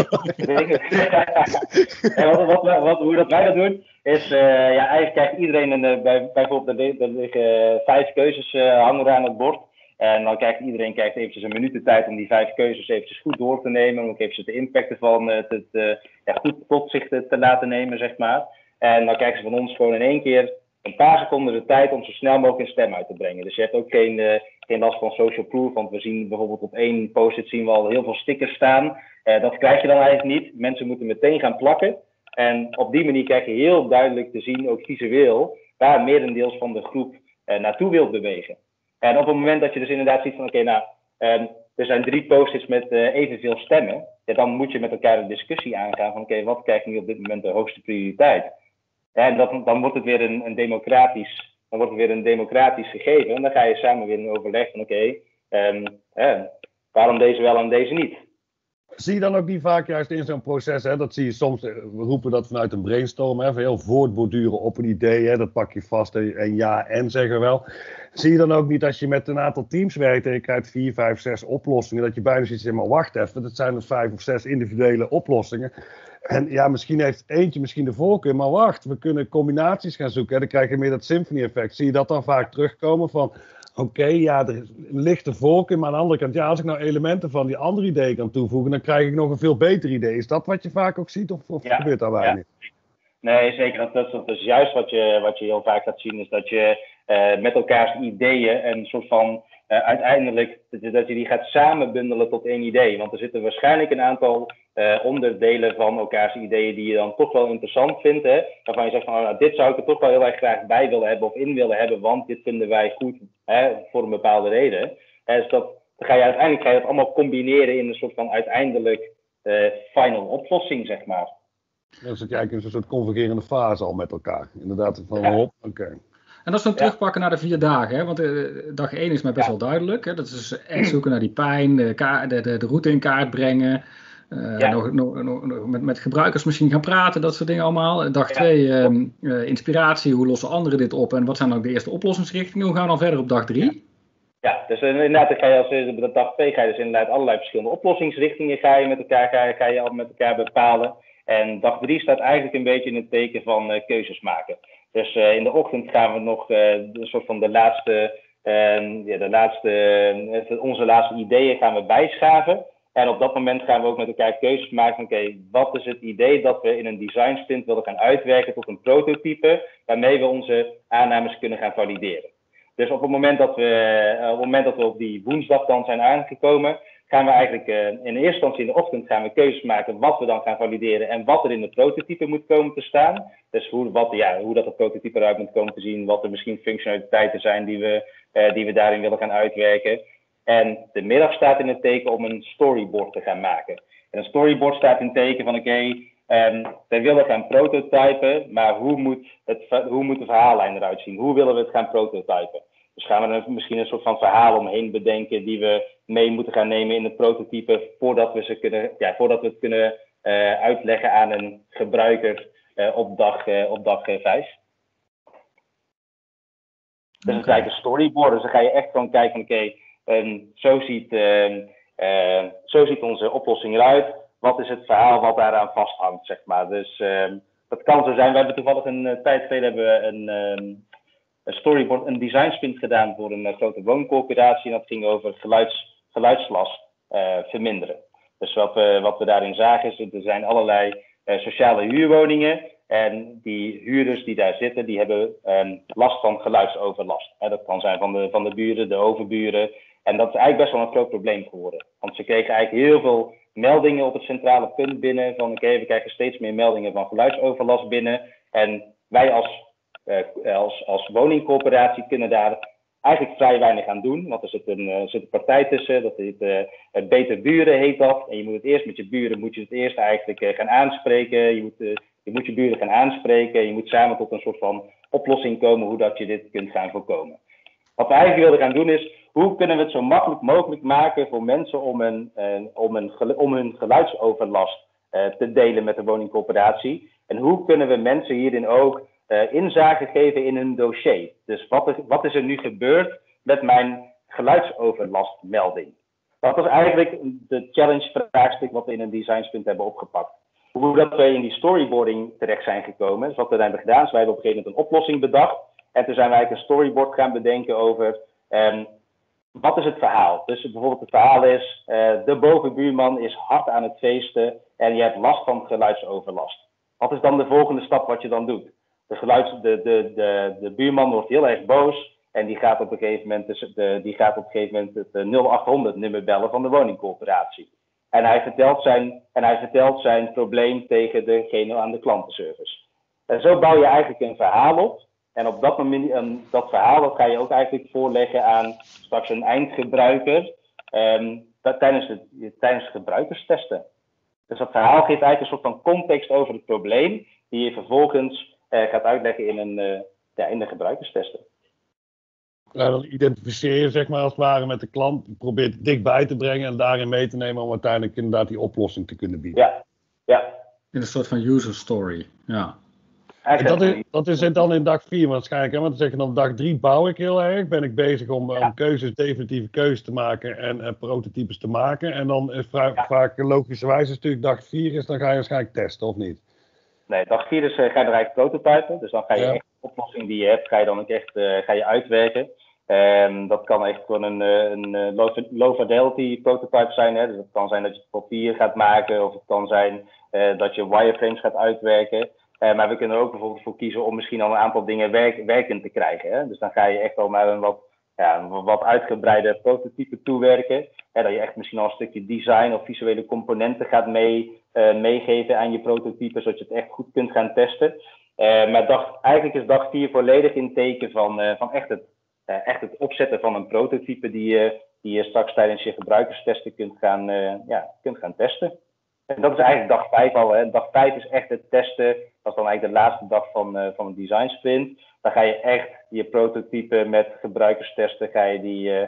Hoe dat wij dat doen, is eigenlijk krijgt iedereen, bijvoorbeeld er liggen 5 keuzes hangen aan het bord. En dan krijgt iedereen eventjes een minuut de tijd om die 5 keuzes eventjes goed door te nemen. Om ook eventjes de impact ervan goed tot zich te laten nemen, zeg maar. En dan krijgen ze van ons gewoon in één keer een paar seconden de tijd om zo snel mogelijk een stem uit te brengen. Dus je hebt ook geen last van social proof. Want we zien bijvoorbeeld op 1 post-it zien we al heel veel stickers staan. Dat krijg je dan eigenlijk niet. Mensen moeten meteen gaan plakken. En op die manier krijg je heel duidelijk te zien, ook visueel, waar merendeels van de groep naartoe wilt bewegen. En op het moment dat je dus inderdaad ziet van er zijn 3 post-its met evenveel stemmen, dan moet je met elkaar een discussie aangaan van wat krijgt nu op dit moment de hoogste prioriteit. En dan wordt het weer een democratisch gegeven en dan ga je samen weer in overleg van waarom deze wel en deze niet. Zie je dan ook niet vaak juist in zo'n proces, hè? Dat zie je soms, we roepen dat vanuit een brainstorm, hè? Heel voortborduren op een idee, hè? Dat pak je vast en zeggen we wel. Zie je dan ook niet als je met een aantal teams werkt en je krijgt 4, 5, 6 oplossingen, dat je bijna zoiets zegt, maar wacht even, dat zijn er 5 of 6 individuele oplossingen. En ja, misschien heeft eentje de voorkeur, maar wacht, we kunnen combinaties gaan zoeken. Hè? Dan krijg je meer dat symphony effect. Zie je dat dan vaak terugkomen van... er ligt een voorkeur, maar aan de andere kant, als ik nou elementen van die andere ideeën kan toevoegen, dan krijg ik nog een veel beter idee. Is dat wat je vaak ook ziet, of gebeurt dat weinig? Ja. Nee, zeker. Dat is juist wat je heel vaak gaat zien, is dat je met elkaars ideeën een soort van uiteindelijk, dat je die gaat samenbundelen tot één idee. Want er zitten waarschijnlijk een aantal onderdelen van elkaars ideeën die je dan toch wel interessant vindt. Hè? Waarvan je zegt van, dit zou ik er toch wel heel erg graag bij willen hebben of in willen hebben, want dit vinden wij goed voor een bepaalde reden. Dus dan ga je uiteindelijk dat allemaal combineren in een soort van uiteindelijk final oplossing, zeg maar. Dan zit je eigenlijk in een soort convergerende fase al met elkaar. Inderdaad, van oké. En dat is dan terugpakken naar de 4 dagen. Hè? Want dag 1 is mij best wel duidelijk. Hè? Dat is dus echt zoeken naar die pijn, de route in kaart brengen. Nog met gebruikers misschien gaan praten, dat soort dingen allemaal. Dag 2, inspiratie, hoe lossen anderen dit op? En wat zijn dan de eerste oplossingsrichtingen? Hoe gaan we dan verder op dag 3? Ja, dus inderdaad, dan ga je dag 2 ga je dus inderdaad allerlei verschillende oplossingsrichtingen ga je met elkaar bepalen. En dag 3 staat eigenlijk een beetje in het teken van keuzes maken. Dus in de ochtend gaan we nog een soort van onze laatste ideeën gaan we bijschaven. En op dat moment gaan we ook met elkaar keuzes maken van wat is het idee dat we in een design sprint willen gaan uitwerken tot een prototype waarmee we onze aannames kunnen gaan valideren. Dus op het moment dat we op die woensdag dan zijn aangekomen, gaan we eigenlijk in eerste instantie in de ochtend gaan we keuzes maken wat we dan gaan valideren en wat er in de prototype moet komen te staan. Dus hoe dat het prototype eruit moet komen te zien, wat er misschien functionaliteiten zijn die we daarin willen gaan uitwerken. En de middag staat in het teken om een storyboard te gaan maken. En een storyboard staat in het teken van wij willen gaan prototypen, maar hoe moet de verhaallijn eruit zien? Hoe willen we het gaan prototypen? Dus gaan we er misschien een soort van verhaal omheen bedenken die we mee moeten gaan nemen in het prototype voordat we het kunnen uitleggen aan een gebruiker op dag 5. Dus het is eigenlijk een storyboard. Dus dan ga je echt gewoon kijken, oké, zo ziet onze oplossing eruit. Wat is het verhaal wat daaraan vasthangt, zeg maar. Dus dat kan zo zijn. We hebben toevallig een tijd geleden een storyboard, een design sprint gedaan voor een grote wooncorporatie. En dat ging over geluidslast verminderen. Dus wat we daarin zagen is, er zijn allerlei sociale huurwoningen. En die huurders die daar zitten, die hebben last van geluidsoverlast. Dat kan zijn van de buren, de overburen. En dat is eigenlijk best wel een groot probleem geworden. Want ze kregen eigenlijk heel veel meldingen op het centrale punt binnen. Van oké, we krijgen steeds meer meldingen van geluidsoverlast binnen. En wij als woningcorporatie kunnen daar eigenlijk vrij weinig aan doen. Want er zit een partij tussen, dat heet Beter Buren heet dat. En je moet het eerst met je buren, moet je het eerst eigenlijk gaan aanspreken. Je moet je buren gaan aanspreken. Je moet samen tot een soort van oplossing komen hoe dat je dit kunt gaan voorkomen. Wat we eigenlijk wilden gaan doen is, hoe kunnen we het zo makkelijk mogelijk maken voor mensen om hun geluidsoverlast te delen met de woningcorporatie. En hoe kunnen we mensen hierin ook inzage geven in hun dossier. Dus wat is er nu gebeurd met mijn geluidsoverlastmelding? Dat was eigenlijk de challenge vraagstuk wat we in een design sprint hebben opgepakt. Hoe dat we in die storyboarding terecht zijn gekomen, dus wat we hebben gedaan, is wij hebben op een gegeven moment een oplossing bedacht. En toen zijn wij eigenlijk een storyboard gaan bedenken over wat is het verhaal. Dus bijvoorbeeld het verhaal is, de bovenbuurman is hard aan het feesten en je hebt last van geluidsoverlast. Wat is dan de volgende stap wat je dan doet? De buurman wordt heel erg boos en die gaat op een gegeven moment het 0800 nummer bellen van de woningcorporatie. En hij vertelt zijn probleem tegen degene aan de klantenservice. En zo bouw je eigenlijk een verhaal op. En op dat verhaal ga je ook eigenlijk voorleggen aan straks een eindgebruiker tijdens gebruikerstesten. Dus dat verhaal geeft eigenlijk een soort van context over het probleem die je vervolgens gaat uitleggen in de gebruikerstesten. Nou, dan identificeer je zeg maar als het ware met de klant, probeert het dichtbij te brengen en daarin mee te nemen om uiteindelijk inderdaad die oplossing te kunnen bieden. Ja. In een soort van user story, ja. En dat is het dan in dag 4 waarschijnlijk, hè? Want dan zeg je dan dag 3 bouw ik heel erg, ben ik bezig om definitieve keuzes te maken en prototypes te maken. En dan is vaak logischerwijs een stuk dag 4 is, dan ga je waarschijnlijk testen, of niet? Nee, dag 4 is ga je er eigenlijk prototypen, dus dan ga je echt de oplossing die je hebt, ga je dan ook echt uitwerken. Dat kan echt gewoon een low fidelity prototype zijn, hè? Dus het kan zijn dat je het papier gaat maken, of het kan zijn dat je wireframes gaat uitwerken. Maar we kunnen er ook bijvoorbeeld voor kiezen om misschien al een aantal dingen werkend te krijgen. Hè? Dus dan ga je echt al naar een wat uitgebreide prototype toewerken. Hè? Dat je echt misschien al een stukje design of visuele componenten gaat meegeven aan je prototype, zodat je het echt goed kunt gaan testen. Maar eigenlijk is dag 4 volledig in teken van echt het opzetten van een prototype die je straks tijdens je gebruikerstesten kunt gaan testen. En dat is eigenlijk dag 5 al. Hè. Dag 5 is echt het testen. Dat is dan eigenlijk de laatste dag van een design sprint. Dan ga je echt je prototype met gebruikerstesten ga je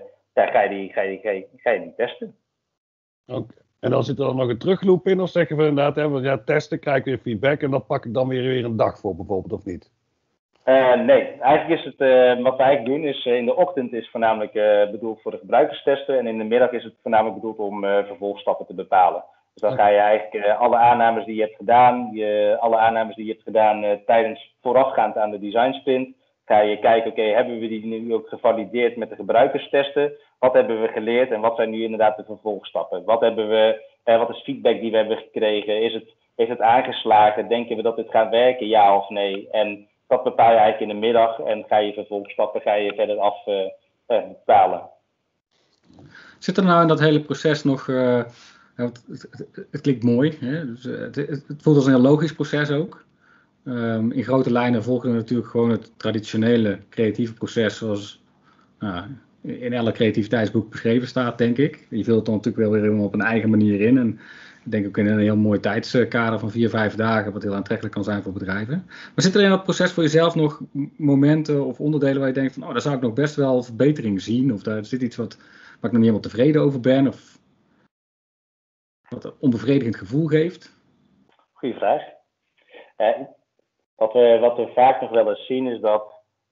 die testen. Oké. En dan zit er dan nog een terugloop in, of zeggen we inderdaad, hè, testen, krijg weer feedback en dat pak ik dan weer een dag voor bijvoorbeeld, of niet? Nee, eigenlijk is het, wat wij eigenlijk doen is, in de ochtend is voornamelijk bedoeld voor de gebruikerstesten en in de middag is het voornamelijk bedoeld om vervolgstappen te bepalen. Dus dan ga je eigenlijk alle aannames die je hebt gedaan tijdens voorafgaand aan de design sprint, ga je kijken, oké, hebben we die nu ook gevalideerd met de gebruikerstesten? Wat hebben we geleerd en wat zijn nu inderdaad de vervolgstappen? Wat is feedback die we hebben gekregen? Is het aangeslagen? Denken we dat dit gaat werken, ja of nee? En dat bepaal je eigenlijk in de middag en ga je vervolgstappen verder af bepalen. Zit er nou in dat hele proces nog... Het klinkt mooi, hè? Dus, het voelt als een heel logisch proces ook. In grote lijnen volgen we natuurlijk gewoon het traditionele creatieve proces zoals in elk creativiteitsboek beschreven staat, denk ik. Je vult het dan natuurlijk wel weer op een eigen manier in. En ik denk ook in een heel mooi tijdskader van 4-5 dagen, wat heel aantrekkelijk kan zijn voor bedrijven. Maar zit er in dat proces voor jezelf nog momenten of onderdelen waar je denkt van, daar zou ik nog best wel verbetering zien? Of daar zit iets waar ik nog niet helemaal tevreden over ben? Of wat een onbevredigend gevoel geeft? Goeie vraag. Wat we vaak nog wel eens zien is dat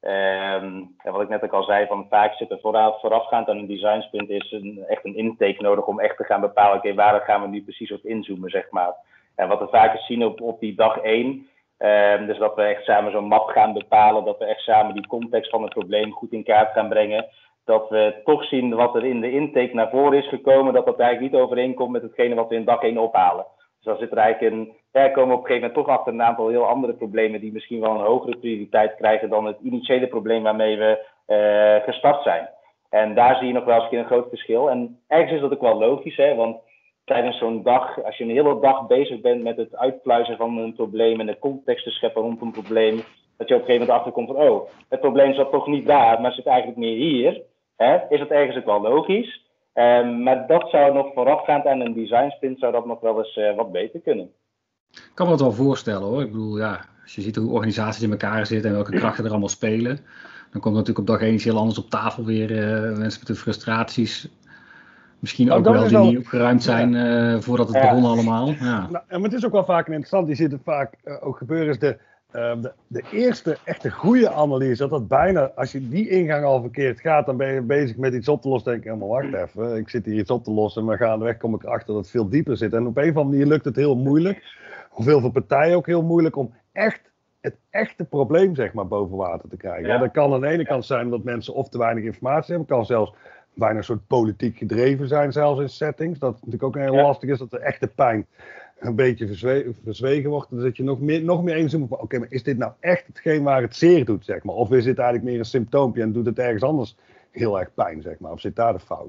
En wat ik net ook al zei, van vaak zit er voorafgaand aan een design sprint is echt een intake nodig om echt te gaan bepalen, oké, waar gaan we nu precies op inzoomen, zeg maar. En wat we vaak zien op die dag 1, dus dat we echt samen zo'n map gaan bepalen, dat we echt samen die context van het probleem goed in kaart gaan brengen. Dat we toch zien wat er in de intake naar voren is gekomen, dat eigenlijk niet overeenkomt met hetgene wat we in dag 1 ophalen. Dus dan zit er eigenlijk komen we op een gegeven moment toch achter een aantal heel andere problemen die misschien wel een hogere prioriteit krijgen dan het initiële probleem waarmee we gestart zijn. En daar zie je nog wel eens een groot verschil. En ergens is dat ook wel logisch, hè, want tijdens zo'n dag, als je een hele dag bezig bent met het uitpluizen van een probleem en de context te scheppen rond een probleem, dat je op een gegeven moment achterkomt van, oh, het probleem zat toch niet daar, maar zit eigenlijk meer hier, hè, is dat ergens ook wel logisch. Maar dat zou nog voorafgaand aan een design sprint zou dat nog wel eens wat beter kunnen. Ik kan me dat wel voorstellen hoor. Ik bedoel, ja, als je ziet hoe organisaties in elkaar zitten en welke krachten er allemaal spelen, dan komt natuurlijk op dag 1 iets heel anders op tafel weer. Mensen met de frustraties. Misschien ook wel die niet opgeruimd zijn voordat het begon allemaal. Ja. Nou, en het is ook wel vaak interessant, je ziet het vaak ook gebeuren, is de eerste echte goede analyse, dat bijna, als je die ingang al verkeerd gaat, dan ben je bezig met iets op te lossen, denk ik, maar wacht even, ik zit hier iets op te lossen, maar gaandeweg kom ik erachter dat het veel dieper zit. En op een of andere manier lukt het heel moeilijk, of heel veel partijen ook heel moeilijk, om echt het echte probleem, zeg maar, boven water te krijgen. Ja. Dat kan aan de ene kant zijn dat mensen of te weinig informatie hebben, kan zelfs bijna een soort politiek gedreven zijn, zelfs in settings, dat natuurlijk ook heel lastig is, dat de echte pijn een beetje verzwegen wordt, dan zit je nog meer inzoomen van, oké, maar is dit nou echt hetgeen waar het zeer doet, zeg maar? Of is dit eigenlijk meer een symptoompje en doet het ergens anders heel erg pijn, zeg maar? Of zit daar de fout?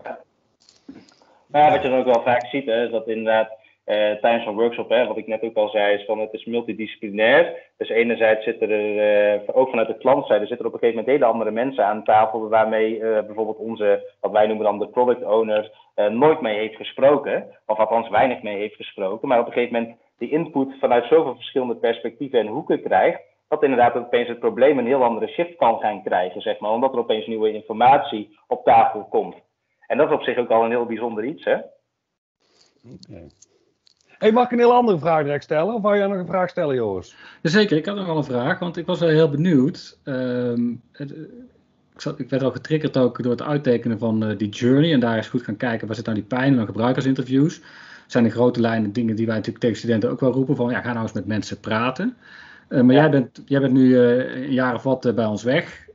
Ja, wat je dan ook wel vaak ziet, hè, is dat inderdaad tijdens zo'n workshop, hè, wat ik net ook al zei, is van het is multidisciplinair. Dus enerzijds zitten er, ook vanuit de klantzijde, zitten er op een gegeven moment hele andere mensen aan tafel, waarmee bijvoorbeeld onze, wat wij noemen dan de product owner, nooit mee heeft gesproken, of althans weinig mee heeft gesproken, maar op een gegeven moment die input vanuit zoveel verschillende perspectieven en hoeken krijgt, dat inderdaad opeens het probleem een heel andere shift kan gaan krijgen, zeg maar, omdat er opeens nieuwe informatie op tafel komt. En dat is op zich ook al een heel bijzonder iets, hè? Okay. Hey, mag ik een heel andere vraag direct stellen? Of wou jij nog een vraag stellen, Joris? Jazeker, ik had nog wel een vraag, want ik was wel heel benieuwd. Ik werd al getriggerd ook door het uittekenen van die journey. En daar is goed gaan kijken, waar zit nou die pijn en dan gebruikersinterviews. Dat zijn de grote lijnen dingen die wij natuurlijk tegen studenten ook wel roepen van, ja, ga nou eens met mensen praten. Maar jij bent nu een jaar of wat bij ons weg.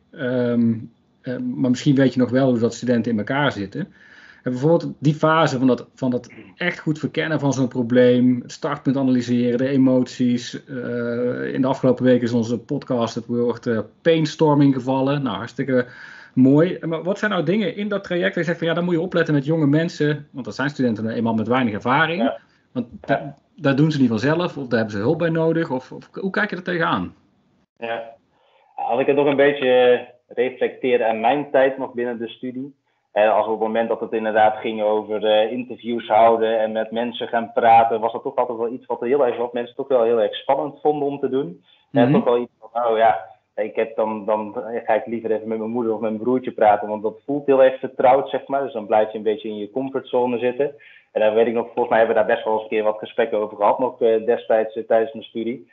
Maar misschien weet je nog wel hoe dat studenten in elkaar zitten. En bijvoorbeeld die fase van dat echt goed verkennen van zo'n probleem, het startpunt analyseren, de emoties. In de afgelopen weken is onze podcast het woord painstorming gevallen. Nou, hartstikke mooi. Maar wat zijn nou dingen in dat traject waar je zegt van ja, dan moet je opletten met jonge mensen, want dat zijn studenten eenmaal met weinig ervaring. Ja. Want daar doen ze niet vanzelf of daar hebben ze hulp bij nodig. Of hoe kijk je er tegenaan? Ja, als ik het nog een beetje reflecteer aan mijn tijd nog binnen de studie. Als op het moment dat het inderdaad ging over interviews houden en met mensen gaan praten, was dat toch altijd wel iets wat mensen toch wel heel erg spannend vonden om te doen. En toch wel iets van, oh ja, dan ga ik liever even met mijn moeder of met mijn broertje praten, want dat voelt heel erg vertrouwd, zeg maar. Dus dan blijf je een beetje in je comfortzone zitten. En dan weet ik nog, volgens mij hebben we daar best wel eens een keer wat gesprekken over gehad, nog destijds tijdens mijn studie.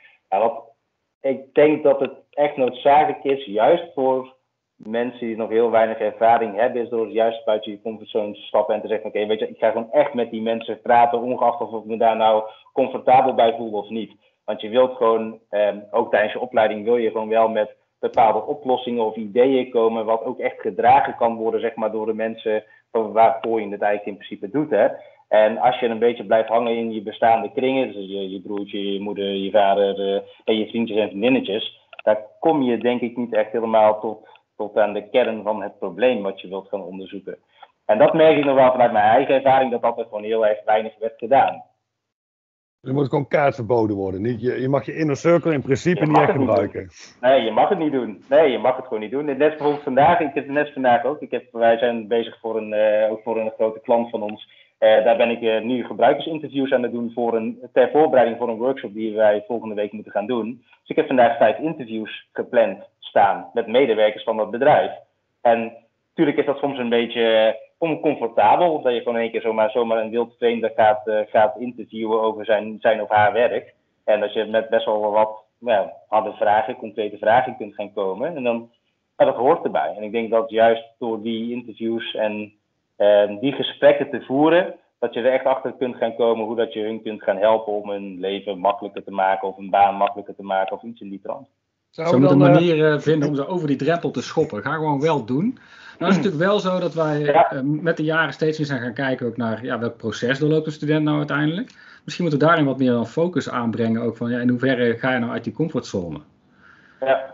Ik denk dat het echt noodzakelijk is, juist voor mensen die nog heel weinig ervaring hebben, is door juist buiten je comfortzone te stappen en te zeggen, oké, weet je, ik ga gewoon echt met die mensen praten, ongeacht of ik me daar nou comfortabel bij voel of niet. Want je wilt gewoon, ook tijdens je opleiding wil je gewoon wel met bepaalde oplossingen of ideeën komen, wat ook echt gedragen kan worden, zeg maar, door de mensen waarvoor je het eigenlijk in principe doet, hè. En als je een beetje blijft hangen in je bestaande kringen, dus je broertje, je moeder, je vader en je vriendjes en vriendinnetjes, daar kom je denk ik niet echt helemaal tot aan de kern van het probleem wat je wilt gaan onderzoeken. En dat merk ik nog wel vanuit mijn eigen ervaring, dat er gewoon heel erg weinig werd gedaan. Er moet gewoon kaart verboden worden. Niet, je mag je inner circle in principe niet echt gebruiken. Nee, je mag het niet doen. Nee, je mag het gewoon niet doen. Net bijvoorbeeld vandaag, ik heb het net vandaag ook. Wij zijn bezig voor een grote klant van ons. Daar ben ik nu gebruikersinterviews aan het doen ter voorbereiding voor een workshop die wij volgende week moeten gaan doen. Dus ik heb vandaag 5 interviews gepland staan met medewerkers van dat bedrijf. En natuurlijk is dat soms een beetje oncomfortabel, dat je gewoon in één keer zomaar een wild vreemde gaat interviewen over zijn of haar werk. En dat je met best wel wat harde vragen, concrete vragen kunt gaan komen. En dan dat hoort erbij. En ik denk dat juist door die interviews en die gesprekken te voeren, dat je er echt achter kunt gaan komen hoe dat je hun kunt gaan helpen om hun leven makkelijker te maken of een baan makkelijker te maken of iets in die trant. Zou we een manier vinden om ze over die drempel te schoppen? Ga gewoon wel doen. Nou is het natuurlijk wel zo dat wij met de jaren steeds meer zijn gaan kijken ook naar welk proces doorloopt een student nou uiteindelijk. Misschien moeten we daarin wat meer focus aanbrengen ook van in hoeverre ga je nou uit die comfortzone? Ja,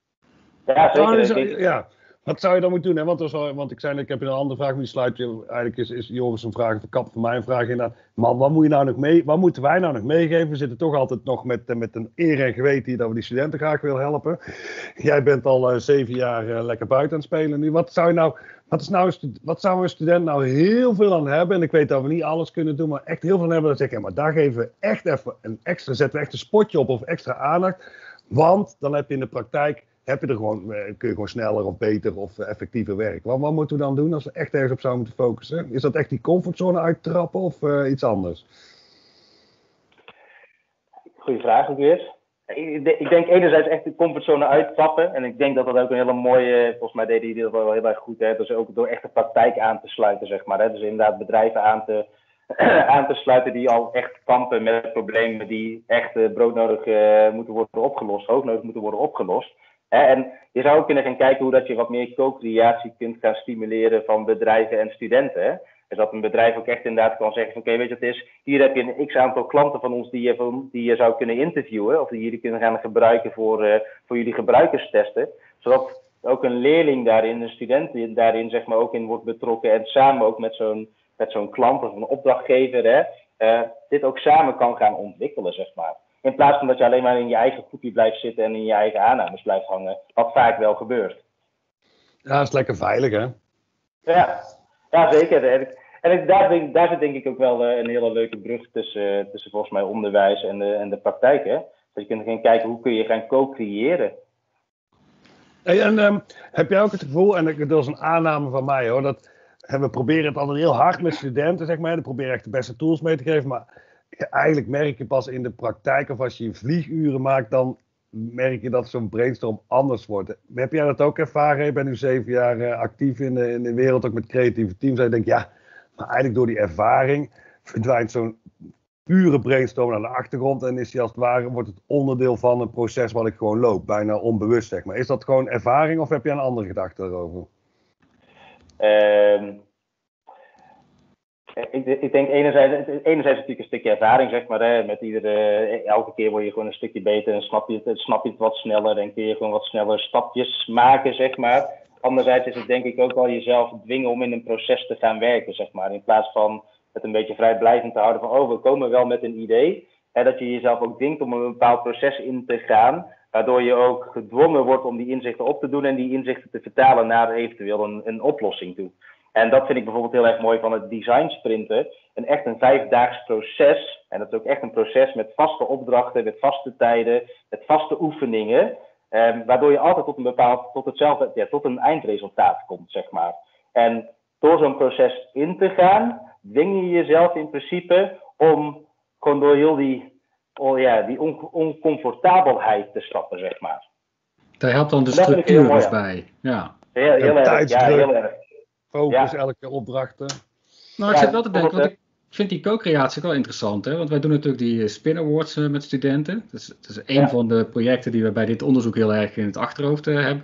zeker. Wat zou je dan moeten doen? Hè? Want ik zei, ik heb een andere vraag, maar die sluit je. Eigenlijk is Joris een vraag, de kap van mijn vraag inderdaad. Man, wat moet je nou nog mee? Wat moeten wij nou nog meegeven? We zitten toch altijd nog met een eer en geweten hier dat we die studenten graag willen helpen. Jij bent al 7 jaar lekker buiten aan het spelen nu. Wat zou een student nou heel veel aan hebben? En ik weet dat we niet alles kunnen doen, maar echt heel veel aan hebben. Dat zeg ik, maar daar geven we echt even zetten we echt een spotje op of extra aandacht. Want dan heb je in de praktijk kun je gewoon sneller of beter of effectiever werken. Wat moeten we dan doen als we echt ergens op zouden moeten focussen? Is dat echt die comfortzone uittrappen of iets anders? Goeie vraag ook weer. Ik denk enerzijds echt de comfortzone uittrappen. En ik denk dat dat ook een hele mooie, volgens mij deden jullie dat wel heel erg goed. Hè? Dus ook door echt de praktijk aan te sluiten, zeg maar. Hè? Dus inderdaad bedrijven aan te sluiten die al echt kampen met problemen die echt broodnodig moeten worden opgelost, hoognodig moeten worden opgelost. En je zou ook kunnen gaan kijken hoe dat je wat meer co-creatie kunt gaan stimuleren van bedrijven en studenten. Hè? Dus dat een bedrijf ook echt inderdaad kan zeggen van oké, weet je wat het is? Hier heb je een x-aantal klanten van ons die je zou kunnen interviewen. Of die jullie kunnen gaan gebruiken voor jullie gebruikerstesten. Zodat ook een leerling daarin, een student daarin zeg maar ook in wordt betrokken. En samen ook met zo'n klant of een opdrachtgever dit ook samen kan gaan ontwikkelen, zeg maar. In plaats van dat je alleen maar in je eigen groepje blijft zitten en in je eigen aannames blijft hangen. Wat vaak wel gebeurt. Ja, dat is lekker veilig, hè? Ja, zeker. En daar zit denk ik ook wel een hele leuke brug tussen volgens mij onderwijs en de praktijk. Hè? Dat je kunt gaan kijken hoe kun je gaan co-creëren. Hey, en heb jij ook het gevoel, en dat is een aanname van mij hoor, dat we proberen het altijd heel hard met studenten, zeg maar. We proberen echt de beste tools mee te geven, maar eigenlijk merk je pas in de praktijk of als je vlieguren maakt, dan merk je dat zo'n brainstorm anders wordt. Heb jij dat ook ervaren? Je bent nu 7 jaar actief in de wereld, ook met creatieve teams. En je denkt, ja, maar eigenlijk door die ervaring verdwijnt zo'n pure brainstorm aan de achtergrond en is die als het ware, wordt het onderdeel van een proces wat ik gewoon loop, bijna onbewust zeg maar. Is dat gewoon ervaring of heb je een andere gedachte daarover? Ik denk enerzijds natuurlijk een stukje ervaring, zeg maar. Hè, met elke keer word je gewoon een stukje beter en snap je het wat sneller en kun je gewoon wat sneller stapjes maken, zeg maar. Anderzijds is het denk ik ook wel jezelf dwingen om in een proces te gaan werken, zeg maar. In plaats van het een beetje vrijblijvend te houden van, we komen wel met een idee. Hè, dat je jezelf ook dwingt om een bepaald proces in te gaan, waardoor je ook gedwongen wordt om die inzichten op te doen en die inzichten te vertalen naar eventueel een oplossing toe. En dat vind ik bijvoorbeeld heel erg mooi van het design sprinten. Echt een 5-daags proces. En dat is ook echt een proces met vaste opdrachten, met vaste tijden, met vaste oefeningen. Waardoor je altijd tot een eindresultaat komt, zeg maar. En door zo'n proces in te gaan, dwing je jezelf in principe om gewoon door heel die oncomfortabelheid te stappen, zeg maar. Daar helpt dan de structuur dus bij. Ja. Heel erg. Focus, elke opdrachten. Nou, ik zit wel te denken, want ik vind die co-creatie wel interessant. Hè? Want wij doen natuurlijk die Spin Awards met studenten. Dat is een van de projecten die we bij dit onderzoek heel erg in het achterhoofd hebben.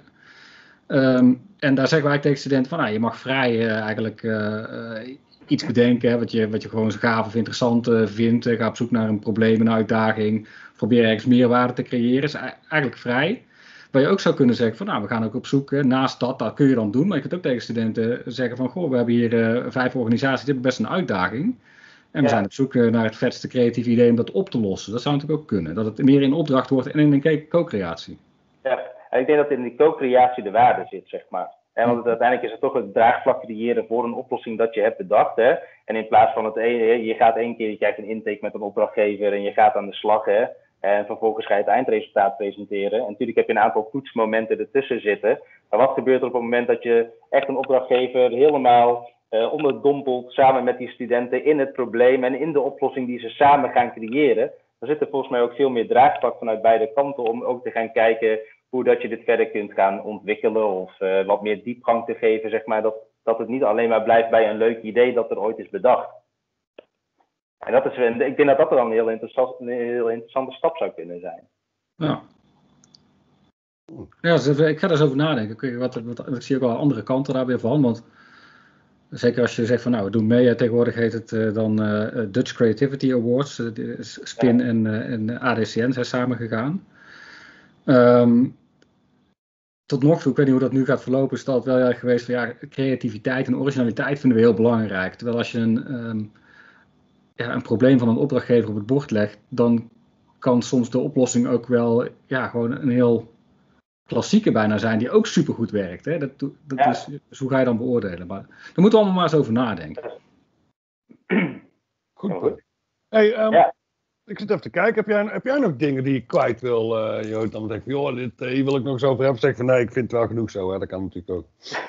En daar zeggen wij tegen studenten van, je mag vrij eigenlijk iets bedenken. Hè, wat je gewoon zo gaaf of interessant vindt. Ga op zoek naar een probleem, een uitdaging. Probeer ergens meerwaarde te creëren. Is eigenlijk vrij. Waar je ook zou kunnen zeggen van we gaan ook op zoek naast dat kun je dan doen. Maar je kunt ook tegen studenten zeggen van we hebben hier 5 organisaties, die hebben best een uitdaging. En we zijn op zoek naar het vetste creatieve idee om dat op te lossen. Dat zou natuurlijk ook kunnen. Dat het meer in opdracht wordt en in een co-creatie. Ja, en ik denk dat in die co-creatie de waarde zit, zeg maar. Want uiteindelijk is het toch het draagvlak creëren voor een oplossing dat je hebt bedacht. Hè? En in plaats van je gaat 1 keer, je krijgt een intake met een opdrachtgever en je gaat aan de slag. Hè? En vervolgens ga je het eindresultaat presenteren. En natuurlijk heb je een aantal toetsmomenten ertussen zitten. Maar wat gebeurt er op het moment dat je echt een opdrachtgever helemaal onderdompelt samen met die studenten in het probleem en in de oplossing die ze samen gaan creëren? Dan zit er volgens mij ook veel meer draagvlak vanuit beide kanten om ook te gaan kijken hoe dat je dit verder kunt gaan ontwikkelen of wat meer diepgang te geven, zeg maar, dat het niet alleen maar blijft bij een leuk idee dat er ooit is bedacht. En ik denk dat dat dan een heel interessante stap zou kunnen zijn. Ja. Ja, dus ik ga er eens over nadenken. Ik zie ook wel andere kanten daar weer van. Want zeker als je zegt van we doen mee. Tegenwoordig heet het dan Dutch Creativity Awards. Spin en ADCN zijn samengegaan. Tot nog toe, ik weet niet hoe dat nu gaat verlopen, is het altijd wel heel erg geweest van creativiteit en originaliteit vinden we heel belangrijk. Terwijl als je een probleem van een opdrachtgever op het bord legt, dan kan soms de oplossing ook wel gewoon een heel klassieke bijna zijn, die ook supergoed werkt. Hè? Dat is, dus hoe ga je dan beoordelen? Maar daar moeten we allemaal maar eens over nadenken. Goed. Hey, ik zit even te kijken. Heb jij nog dingen die je kwijt wil, Jood? Dan denk ik, hier wil ik nog eens over hebben. Zeg van nee, ik vind het wel genoeg zo. Hè? Dat kan natuurlijk ook.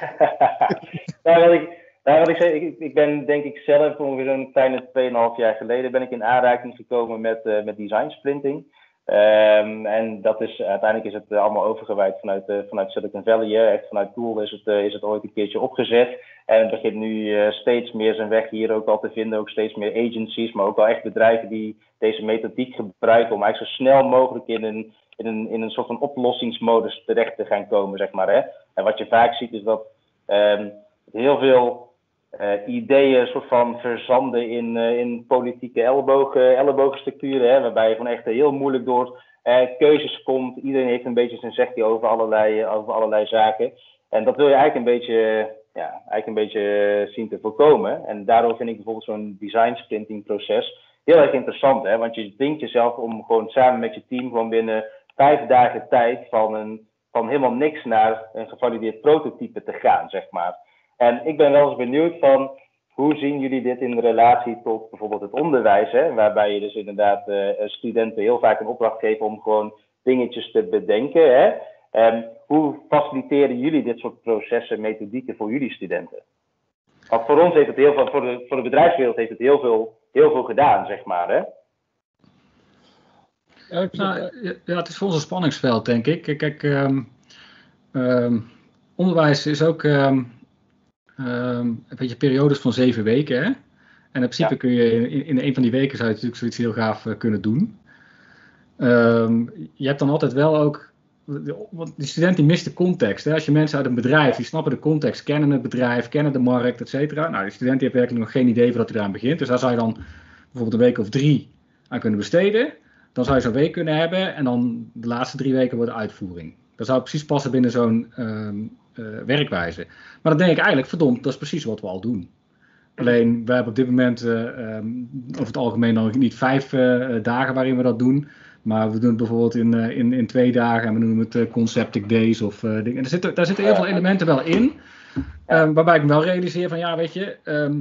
Wat ik zei, ik ben denk ik zelf ongeveer zo'n kleine 2,5 jaar geleden ben ik in aanraking gekomen met design sprinting. En dat is, uiteindelijk is het allemaal overgewaaid vanuit Silicon Valley. Echt vanuit Google is het ooit een keertje opgezet. En het begint nu steeds meer zijn weg hier ook al te vinden. Ook steeds meer agencies, maar ook wel echt bedrijven die deze methodiek gebruiken om eigenlijk zo snel mogelijk in een soort van oplossingsmodus terecht te gaan komen, zeg maar. Hè? En wat je vaak ziet is dat heel veel ideeën soort van verzanden in politieke ellebogenstructuren, hè, waarbij je van echt heel moeilijk door keuzes komt. Iedereen heeft een beetje zijn zegje over allerlei zaken. En dat wil je eigenlijk een beetje zien te voorkomen. En daardoor vind ik bijvoorbeeld zo'n design sprinting proces heel erg interessant. Hè? Want je dwingt jezelf om gewoon samen met je team gewoon binnen 5 dagen tijd van helemaal niks naar een gevalideerd prototype te gaan, zeg maar. En ik ben wel eens benieuwd van, hoe zien jullie dit in relatie tot bijvoorbeeld het onderwijs, hè? Waarbij je dus inderdaad studenten heel vaak een opdracht geeft om gewoon dingetjes te bedenken. Hè? Hoe faciliteren jullie dit soort processen, methodieken voor jullie studenten? Want voor ons heeft het heel veel, voor de bedrijfswereld heeft het heel veel gedaan, zeg maar. Hè? Het is voor ons een spanningsveld, denk ik. Kijk, onderwijs is ook een beetje periodes van 7 weken. Hè? En in principe kun je in een van die weken zou je natuurlijk zoiets heel gaaf kunnen doen. Je hebt dan altijd wel ook, want die student die mist de context. Hè? Als je mensen uit een bedrijf, die snappen de context, kennen het bedrijf, kennen de markt, et cetera. Nou, die student die heeft werkelijk nog geen idee voordat hij eraan begint. Dus daar zou je dan bijvoorbeeld een week of 3 aan kunnen besteden. Dan zou je zo'n week kunnen hebben en dan de laatste 3 weken wordt uitvoering. Dat zou precies passen binnen zo'n werkwijze. Maar dan denk ik eigenlijk, verdomd, dat is precies wat we al doen. Alleen, wij hebben op dit moment over het algemeen nog niet 5 dagen waarin we dat doen. Maar we doen het bijvoorbeeld in 2 dagen en we noemen het Conceptic Days of dingen. Daar zitten heel veel elementen wel in. Waarbij ik me wel realiseer van, weet je,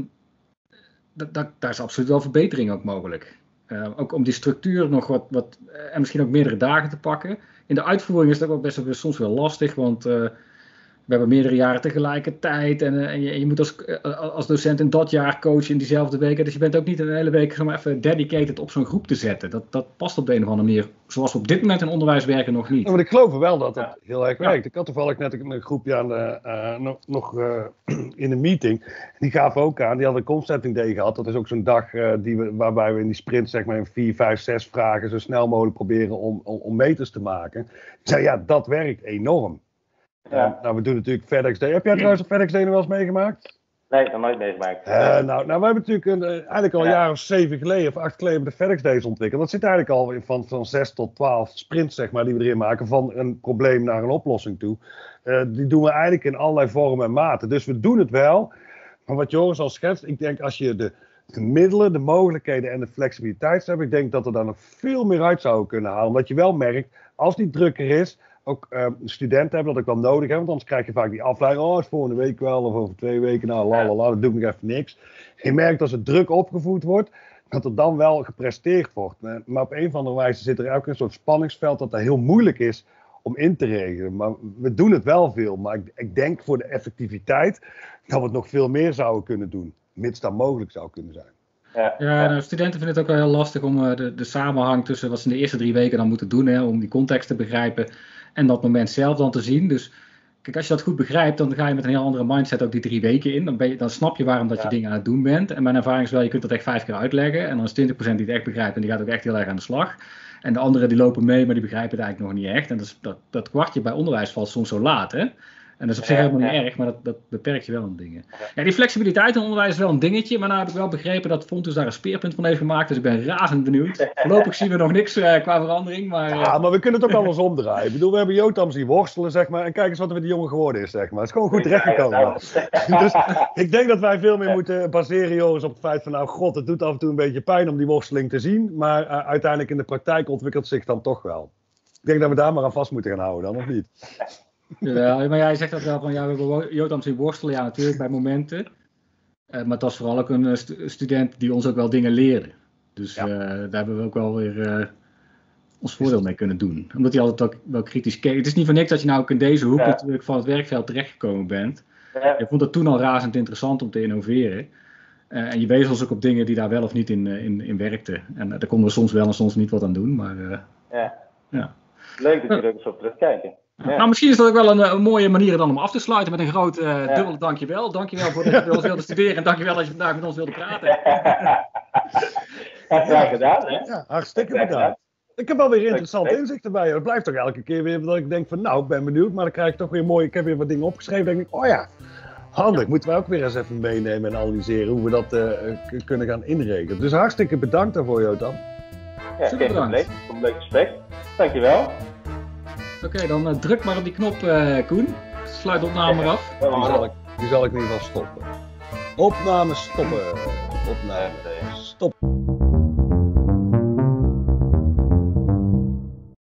daar is absoluut wel verbetering ook mogelijk. Ook om die structuur nog wat en misschien ook meerdere dagen te pakken. In de uitvoering is dat ook best soms wel lastig, want we hebben meerdere jaren tegelijkertijd en je moet als docent in dat jaar coachen in diezelfde weken. Dus je bent ook niet een hele week maar even dedicated op zo'n groep te zetten. Dat past op de een of andere manier, zoals we op dit moment in onderwijs werken, nog niet. Ja, maar ik geloof wel dat het heel erg werkt. Ik had toevallig net een groepje nog in een meeting. Die gaven ook aan, die hadden een concepting day gehad. Dat is ook zo'n dag waarbij we in die sprint zeg maar in 4, 5, 6 vragen zo snel mogelijk proberen om meters te maken. Ik zei dat werkt enorm. Ja. We doen natuurlijk FedEx Day. Heb jij trouwens een FedEx Day nog wel eens meegemaakt? Nee, ik heb nog nooit meegemaakt. We hebben natuurlijk eigenlijk al een jaar of 7 geleden of 8 geleden de FedEx Days ontwikkeld. Dat zit eigenlijk al van 6 tot 12 sprints zeg maar, die we erin maken van een probleem naar een oplossing toe. Die doen we eigenlijk in allerlei vormen en maten. Dus we doen het wel. Maar wat Joris al schetst, ik denk als je de middelen, de mogelijkheden en de flexibiliteit hebt, ik denk dat we daar nog veel meer uit zouden kunnen halen. Omdat je wel merkt, als die drukker is, ook studenten hebben dat ook wel nodig, hè, want anders krijg je vaak die afleiding, is volgende week wel of over 2 weken, dat doe ik nog even niks. Je merkt als het druk opgevoerd wordt, dat er dan wel gepresteerd wordt. Maar op een of andere wijze zit er ook een soort spanningsveld dat heel moeilijk is om in te regelen. Maar we doen het wel veel, maar ik denk voor de effectiviteit dat we het nog veel meer zouden kunnen doen, mits dat mogelijk zou kunnen zijn. Nou, studenten vinden het ook wel heel lastig om de samenhang tussen wat ze in de eerste 3 weken dan moeten doen, hè, om die context te begrijpen en dat moment zelf dan te zien. Dus kijk, als je dat goed begrijpt, dan ga je met een heel andere mindset ook die 3 weken in. Dan snap je waarom dat je dingen aan het doen bent. En mijn ervaring is wel, je kunt dat echt 5 keer uitleggen. En dan is 20% die het echt begrijpt en die gaat ook echt heel erg aan de slag. En de anderen die lopen mee, maar die begrijpen het eigenlijk nog niet echt. En dat kwartje bij onderwijs valt soms zo laat, hè. En dat is op zich helemaal niet erg, maar dat beperkt je wel aan dingen. Ja, die flexibiliteit in onderwijs is wel een dingetje, maar nou heb ik wel begrepen dat Fontus daar een speerpunt van heeft gemaakt, dus ik ben razend benieuwd. Voorlopig zien we nog niks qua verandering, maar... Ja, maar we kunnen het ook alles omdraaien. Ik bedoel, we hebben Jotam zien worstelen, zeg maar, en kijk eens wat er met die jongen geworden is, zeg maar. Het is gewoon goed terechtgekomen. Dus ik denk dat wij veel meer moeten baseren, Joris, op het feit van, nou god, het doet af en toe een beetje pijn om die worsteling te zien, maar uiteindelijk in de praktijk ontwikkelt zich dan toch wel. Ik denk dat we daar maar aan vast moeten gaan houden dan, of niet? Ja, maar jij zegt dat wel van, ja, we hebben Jotam zien worstelen, ja natuurlijk bij momenten. Maar het was vooral ook een student die ons ook wel dingen leerde. Dus daar hebben we ook wel weer ons voordeel mee kunnen doen. Omdat hij altijd ook wel kritisch keek. Het is niet voor niks dat je nou ook in deze hoek natuurlijk van het werkveld terechtgekomen bent. Ja. Je vond het toen al razend interessant om te innoveren. En je wees ons ook op dingen die daar wel of niet in werkten. En daar konden we soms wel en soms niet wat aan doen. Maar, Leuk dat je er eens op terugkijken. Ja. Nou, misschien is dat ook wel een mooie manier dan om af te sluiten met een groot dubbel dankjewel. Dankjewel voor dat je bij ons wilde studeren en dankjewel dat je vandaag met ons wilde praten. Graag gedaan, hè? Ja, hartstikke bedankt. Ik heb wel weer interessante inzichten bij je. Het blijft toch elke keer weer dat ik denk van, nou, ik ben benieuwd, maar dan krijg ik toch weer mooi. Ik heb weer wat dingen opgeschreven, denk ik, oh ja, handig. Moeten wij ook weer eens even meenemen en analyseren hoe we dat kunnen gaan inregelen. Dus hartstikke bedankt daarvoor, Jotam. Ja, geen probleem. Een leuk gesprek. Dankjewel. Oké, dan druk maar op die knop, Koen. Sluit de opname maar af. Die zal ik in ieder geval stoppen. Opname stoppen. Opname stop.